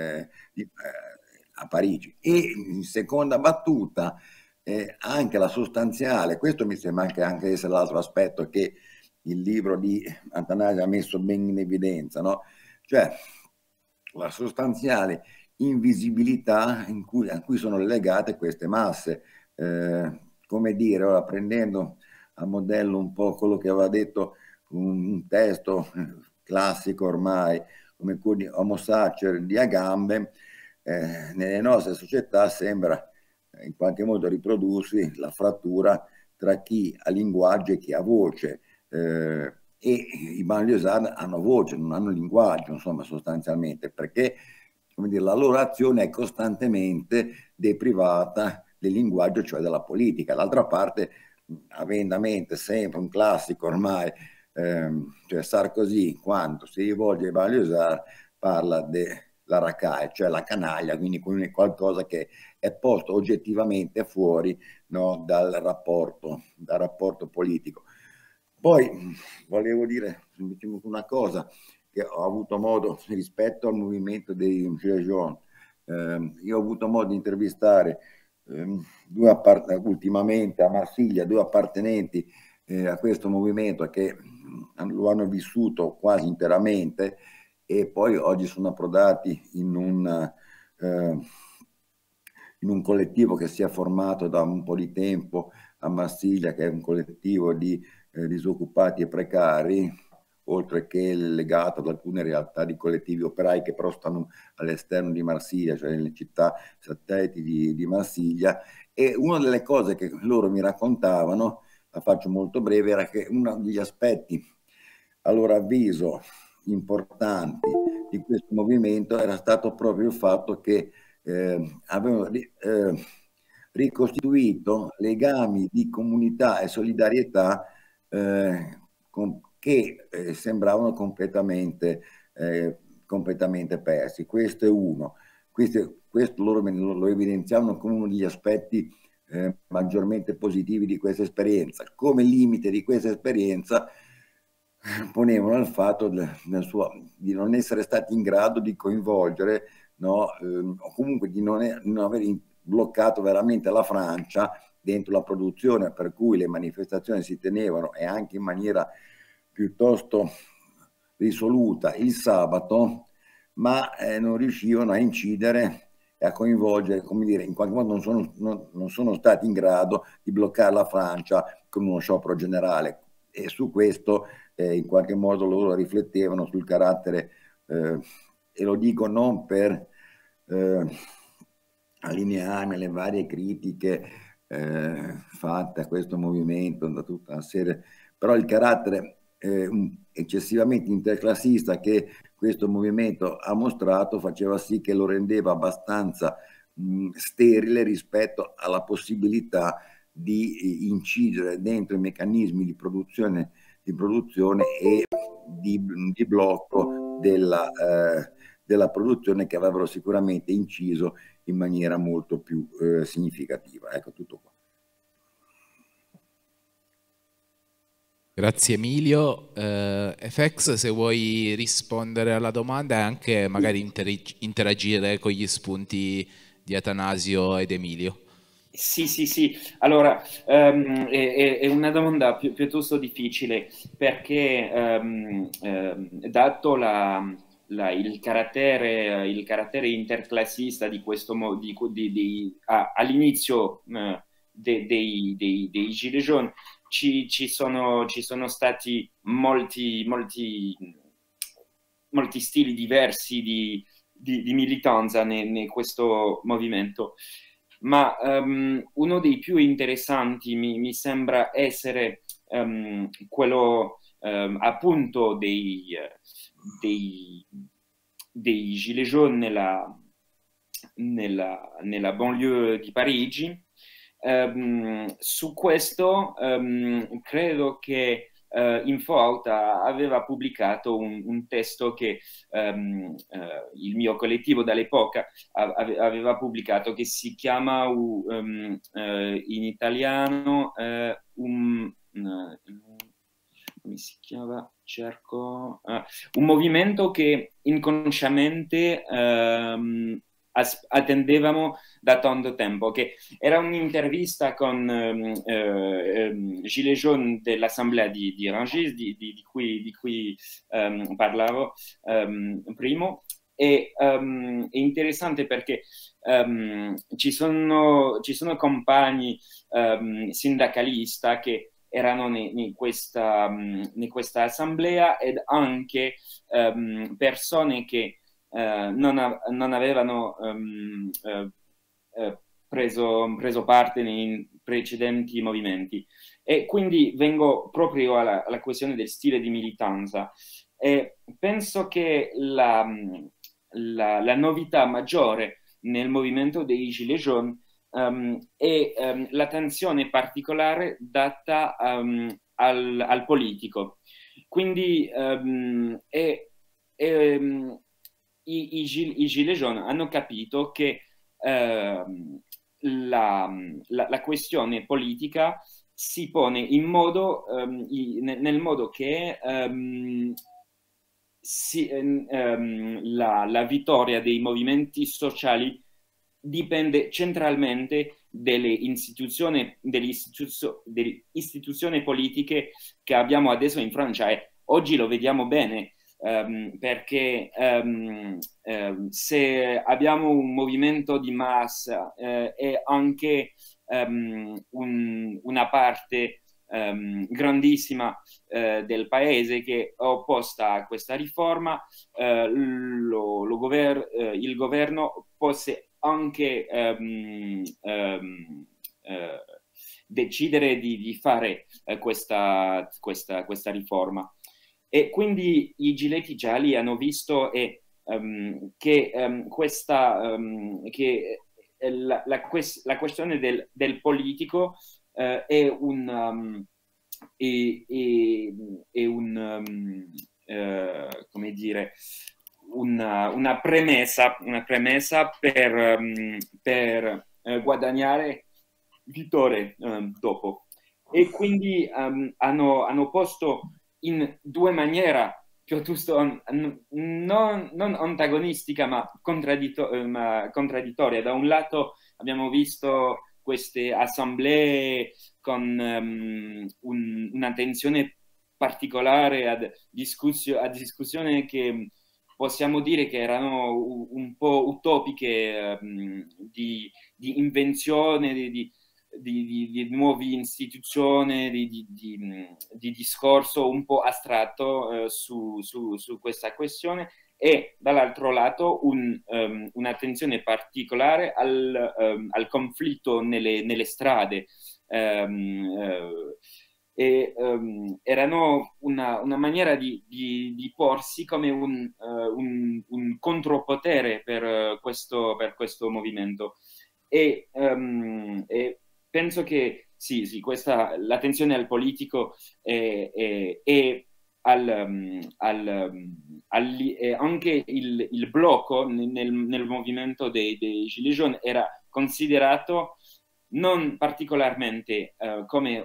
S5: a Parigi. E in seconda battuta anche la sostanziale, questo mi sembra anche essere l'altro aspetto che il libro di Atanasio ha messo ben in evidenza, no? Cioè la sostanziale invisibilità a cui sono legate queste masse, come dire, ora prendendo a modello un po' quello che aveva detto un testo classico ormai, come quello di Homo Sacer di Agamben, nelle nostre società sembra in qualche modo riprodursi la frattura tra chi ha linguaggio e chi ha voce, e i banlieusardi hanno voce, non hanno linguaggio, insomma, sostanzialmente, perché, come dire, la loro azione è costantemente deprivata del linguaggio, cioè della politica. D'altra parte avendo a mente sempre un classico ormai, cioè Sarkozy, quando si rivolge ai Baliusar, parla della racaille, cioè la canaglia, quindi qualcosa che è posto oggettivamente fuori, no, dal rapporto politico. Poi volevo dire una cosa che ho avuto modo, rispetto al movimento dei Gilets jaunes, io ho avuto modo di intervistare ultimamente a Marsiglia due appartenenti a questo movimento che lo hanno vissuto quasi interamente, e poi oggi sono approdati in un collettivo che si è formato da un po' di tempo a Marsiglia, che è un collettivo di disoccupati e precari, oltre che legato ad alcune realtà di collettivi operai che però stanno all'esterno di Marsiglia, cioè nelle città satelliti di Marsiglia. E una delle cose che loro mi raccontavano, la faccio molto breve, era che uno degli aspetti, a loro avviso, importanti di questo movimento era stato proprio il fatto che avevano ricostituito legami di comunità e solidarietà che sembravano completamente persi. Questo è uno. Questo loro lo evidenziavano come uno degli aspetti maggiormente positivi di questa esperienza. Come limite di questa esperienza ponevano il fatto di non essere stati in grado di coinvolgere, no, o comunque di non aver bloccato veramente la Francia dentro la produzione, per cui le manifestazioni si tenevano, e anche in maniera piuttosto risoluta, il sabato, ma non riuscivano a incidere e a coinvolgere, come dire, in qualche modo non sono stati in grado di bloccare la Francia con uno sciopero generale. E su questo in qualche modo loro riflettevano sul carattere, e lo dico non per allinearmi alle varie critiche fatte a questo movimento da tutta una serie, però il carattere eccessivamente interclassista che questo movimento ha mostrato faceva sì che lo rendeva abbastanza sterile rispetto alla possibilità di incidere dentro i meccanismi di produzione e di blocco della produzione, che avrebbero sicuramente inciso in maniera molto più significativa. Ecco, tutto qua.
S2: Grazie Emilio. FX, se vuoi rispondere alla domanda e anche magari interagire con gli spunti di Atanasio ed Emilio.
S4: Sì. Allora, è una domanda piuttosto difficile, perché dato il carattere interclassista di questo all'inizio dei Gilets jaunes, ci sono stati molti stili diversi di militanza in questo movimento. Ma uno dei più interessanti mi sembra essere quello appunto dei Gilets jaunes nella banlieue di Parigi. Su questo credo che InfoAuta aveva pubblicato un testo che il mio collettivo dall'epoca aveva pubblicato, che si chiama in italiano come si chiama? Cerco un movimento che inconsciamente attendevamo da tanto tempo, che era un'intervista con Gilets jaunes dell'assemblea di Rungis, di cui parlavo prima. È interessante perché ci sono compagni sindacalisti che erano in questa assemblea, ed anche persone che non avevano preso parte nei precedenti movimenti. E quindi vengo proprio alla questione del stile di militanza. E penso che la novità maggiore nel movimento dei Gilets jaunes e l'attenzione particolare data al politico. Quindi i Gilets jaunes hanno capito che la questione politica si pone in modo, nel modo che la vittoria dei movimenti sociali dipende centralmente delle istituzioni politiche che abbiamo adesso in Francia, e oggi lo vediamo bene. Perché se abbiamo un movimento di massa e anche una parte grandissima del paese che è opposta a questa riforma, il governo possa anche decidere di fare questa riforma. E quindi i giletti gialli hanno visto che la questione del politico è come dire, una premessa per guadagnare vittorie dopo. E quindi hanno posto in due maniere piuttosto non antagonistica ma contraddittoria. Da un lato abbiamo visto queste assemblee con un'attenzione particolare a discussioni che possiamo dire che erano un po' utopiche, di invenzione di nuove istituzioni, di discorso un po' astratto su questa questione, e dall'altro lato un'attenzione particolare al conflitto nelle strade. Erano una maniera di porsi come un contropotere per questo movimento. E penso che sì, l'attenzione al politico e anche il blocco nel movimento dei Gilets jaunes era considerato non particolarmente come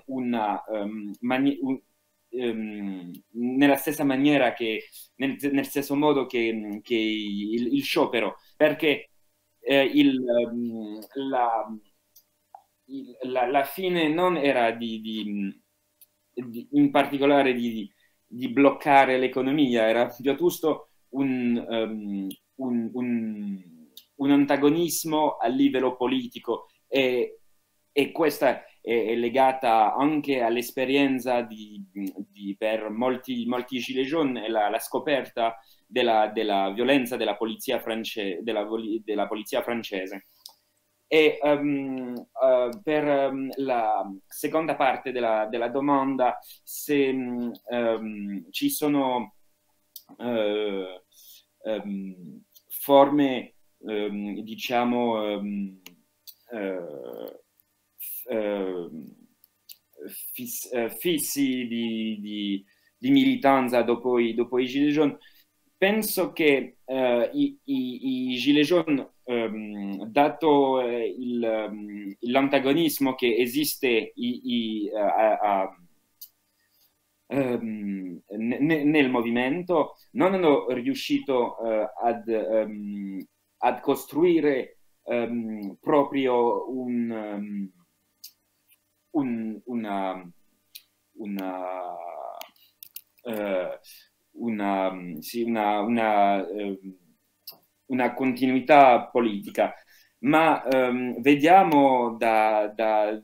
S4: nella stessa maniera nel stesso modo che il sciopero, perché la fine non era in particolare di bloccare l'economia, era piuttosto un antagonismo a livello politico, e questa è legata anche all'esperienza per molti Gilets jaunes e la scoperta della violenza della polizia francese. E per la seconda parte della domanda, se ci sono forme, diciamo, fissi di militanza dopo i Gilets jaunes, penso che i Gilets jaunes, dato l'antagonismo che esiste nel movimento, non hanno riuscito ad costruire proprio una continuità politica, ma vediamo dal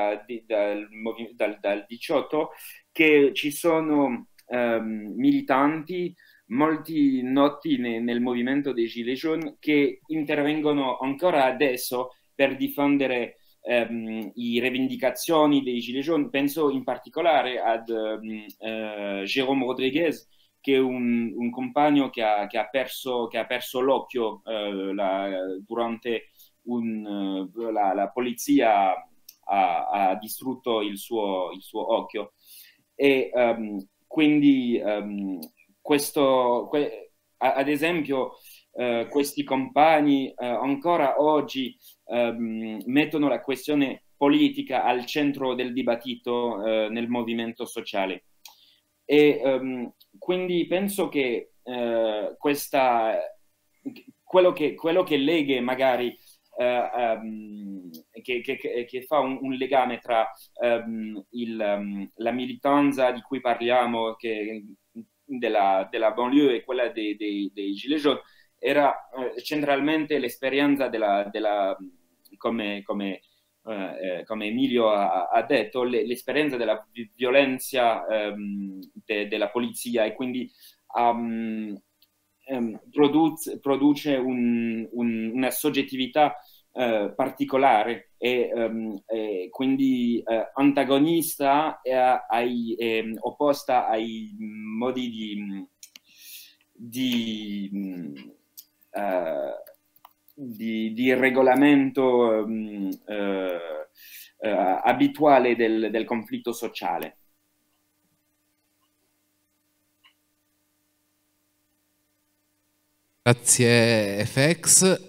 S4: 18 che ci sono militanti, molti noti nel movimento dei Gilets jaunes, che intervengono ancora adesso per difendere le rivendicazioni dei Gilets jaunes. Penso in particolare ad Jérôme Rodriguez, che è un compagno che ha perso l'occhio durante la polizia ha distrutto il suo occhio. E quindi ad esempio questi compagni ancora oggi mettono la questione politica al centro del dibattito nel movimento sociale. E quindi penso che quello che lega magari che fa un legame tra la militanza di cui parliamo, della banlieue, e quella dei Gilets jaunes, era centralmente l'esperienza come Emilio ha detto, l'esperienza della violenza della polizia, e quindi produce una soggettività particolare e quindi antagonista opposta ai modi di regolamento abituale del conflitto sociale.
S2: Grazie FX.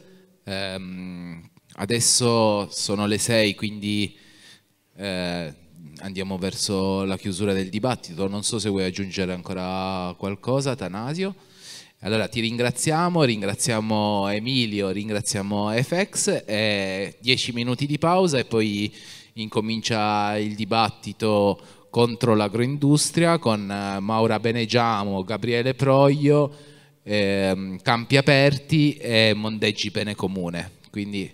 S2: Adesso sono le 6, quindi andiamo verso la chiusura del dibattito. Non so se vuoi aggiungere ancora qualcosa, Tanasio. Allora ti ringraziamo Emilio, ringraziamo FX, 10 minuti di pausa e poi incomincia il dibattito contro l'agroindustria con Maura Benegiamo, Gabriele Proglio, Campi Aperti e Mondeggi Bene Comune. Quindi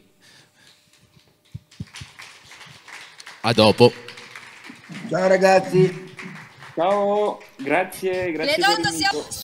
S2: a dopo.
S5: Ciao ragazzi.
S4: Ciao, grazie per l'invito.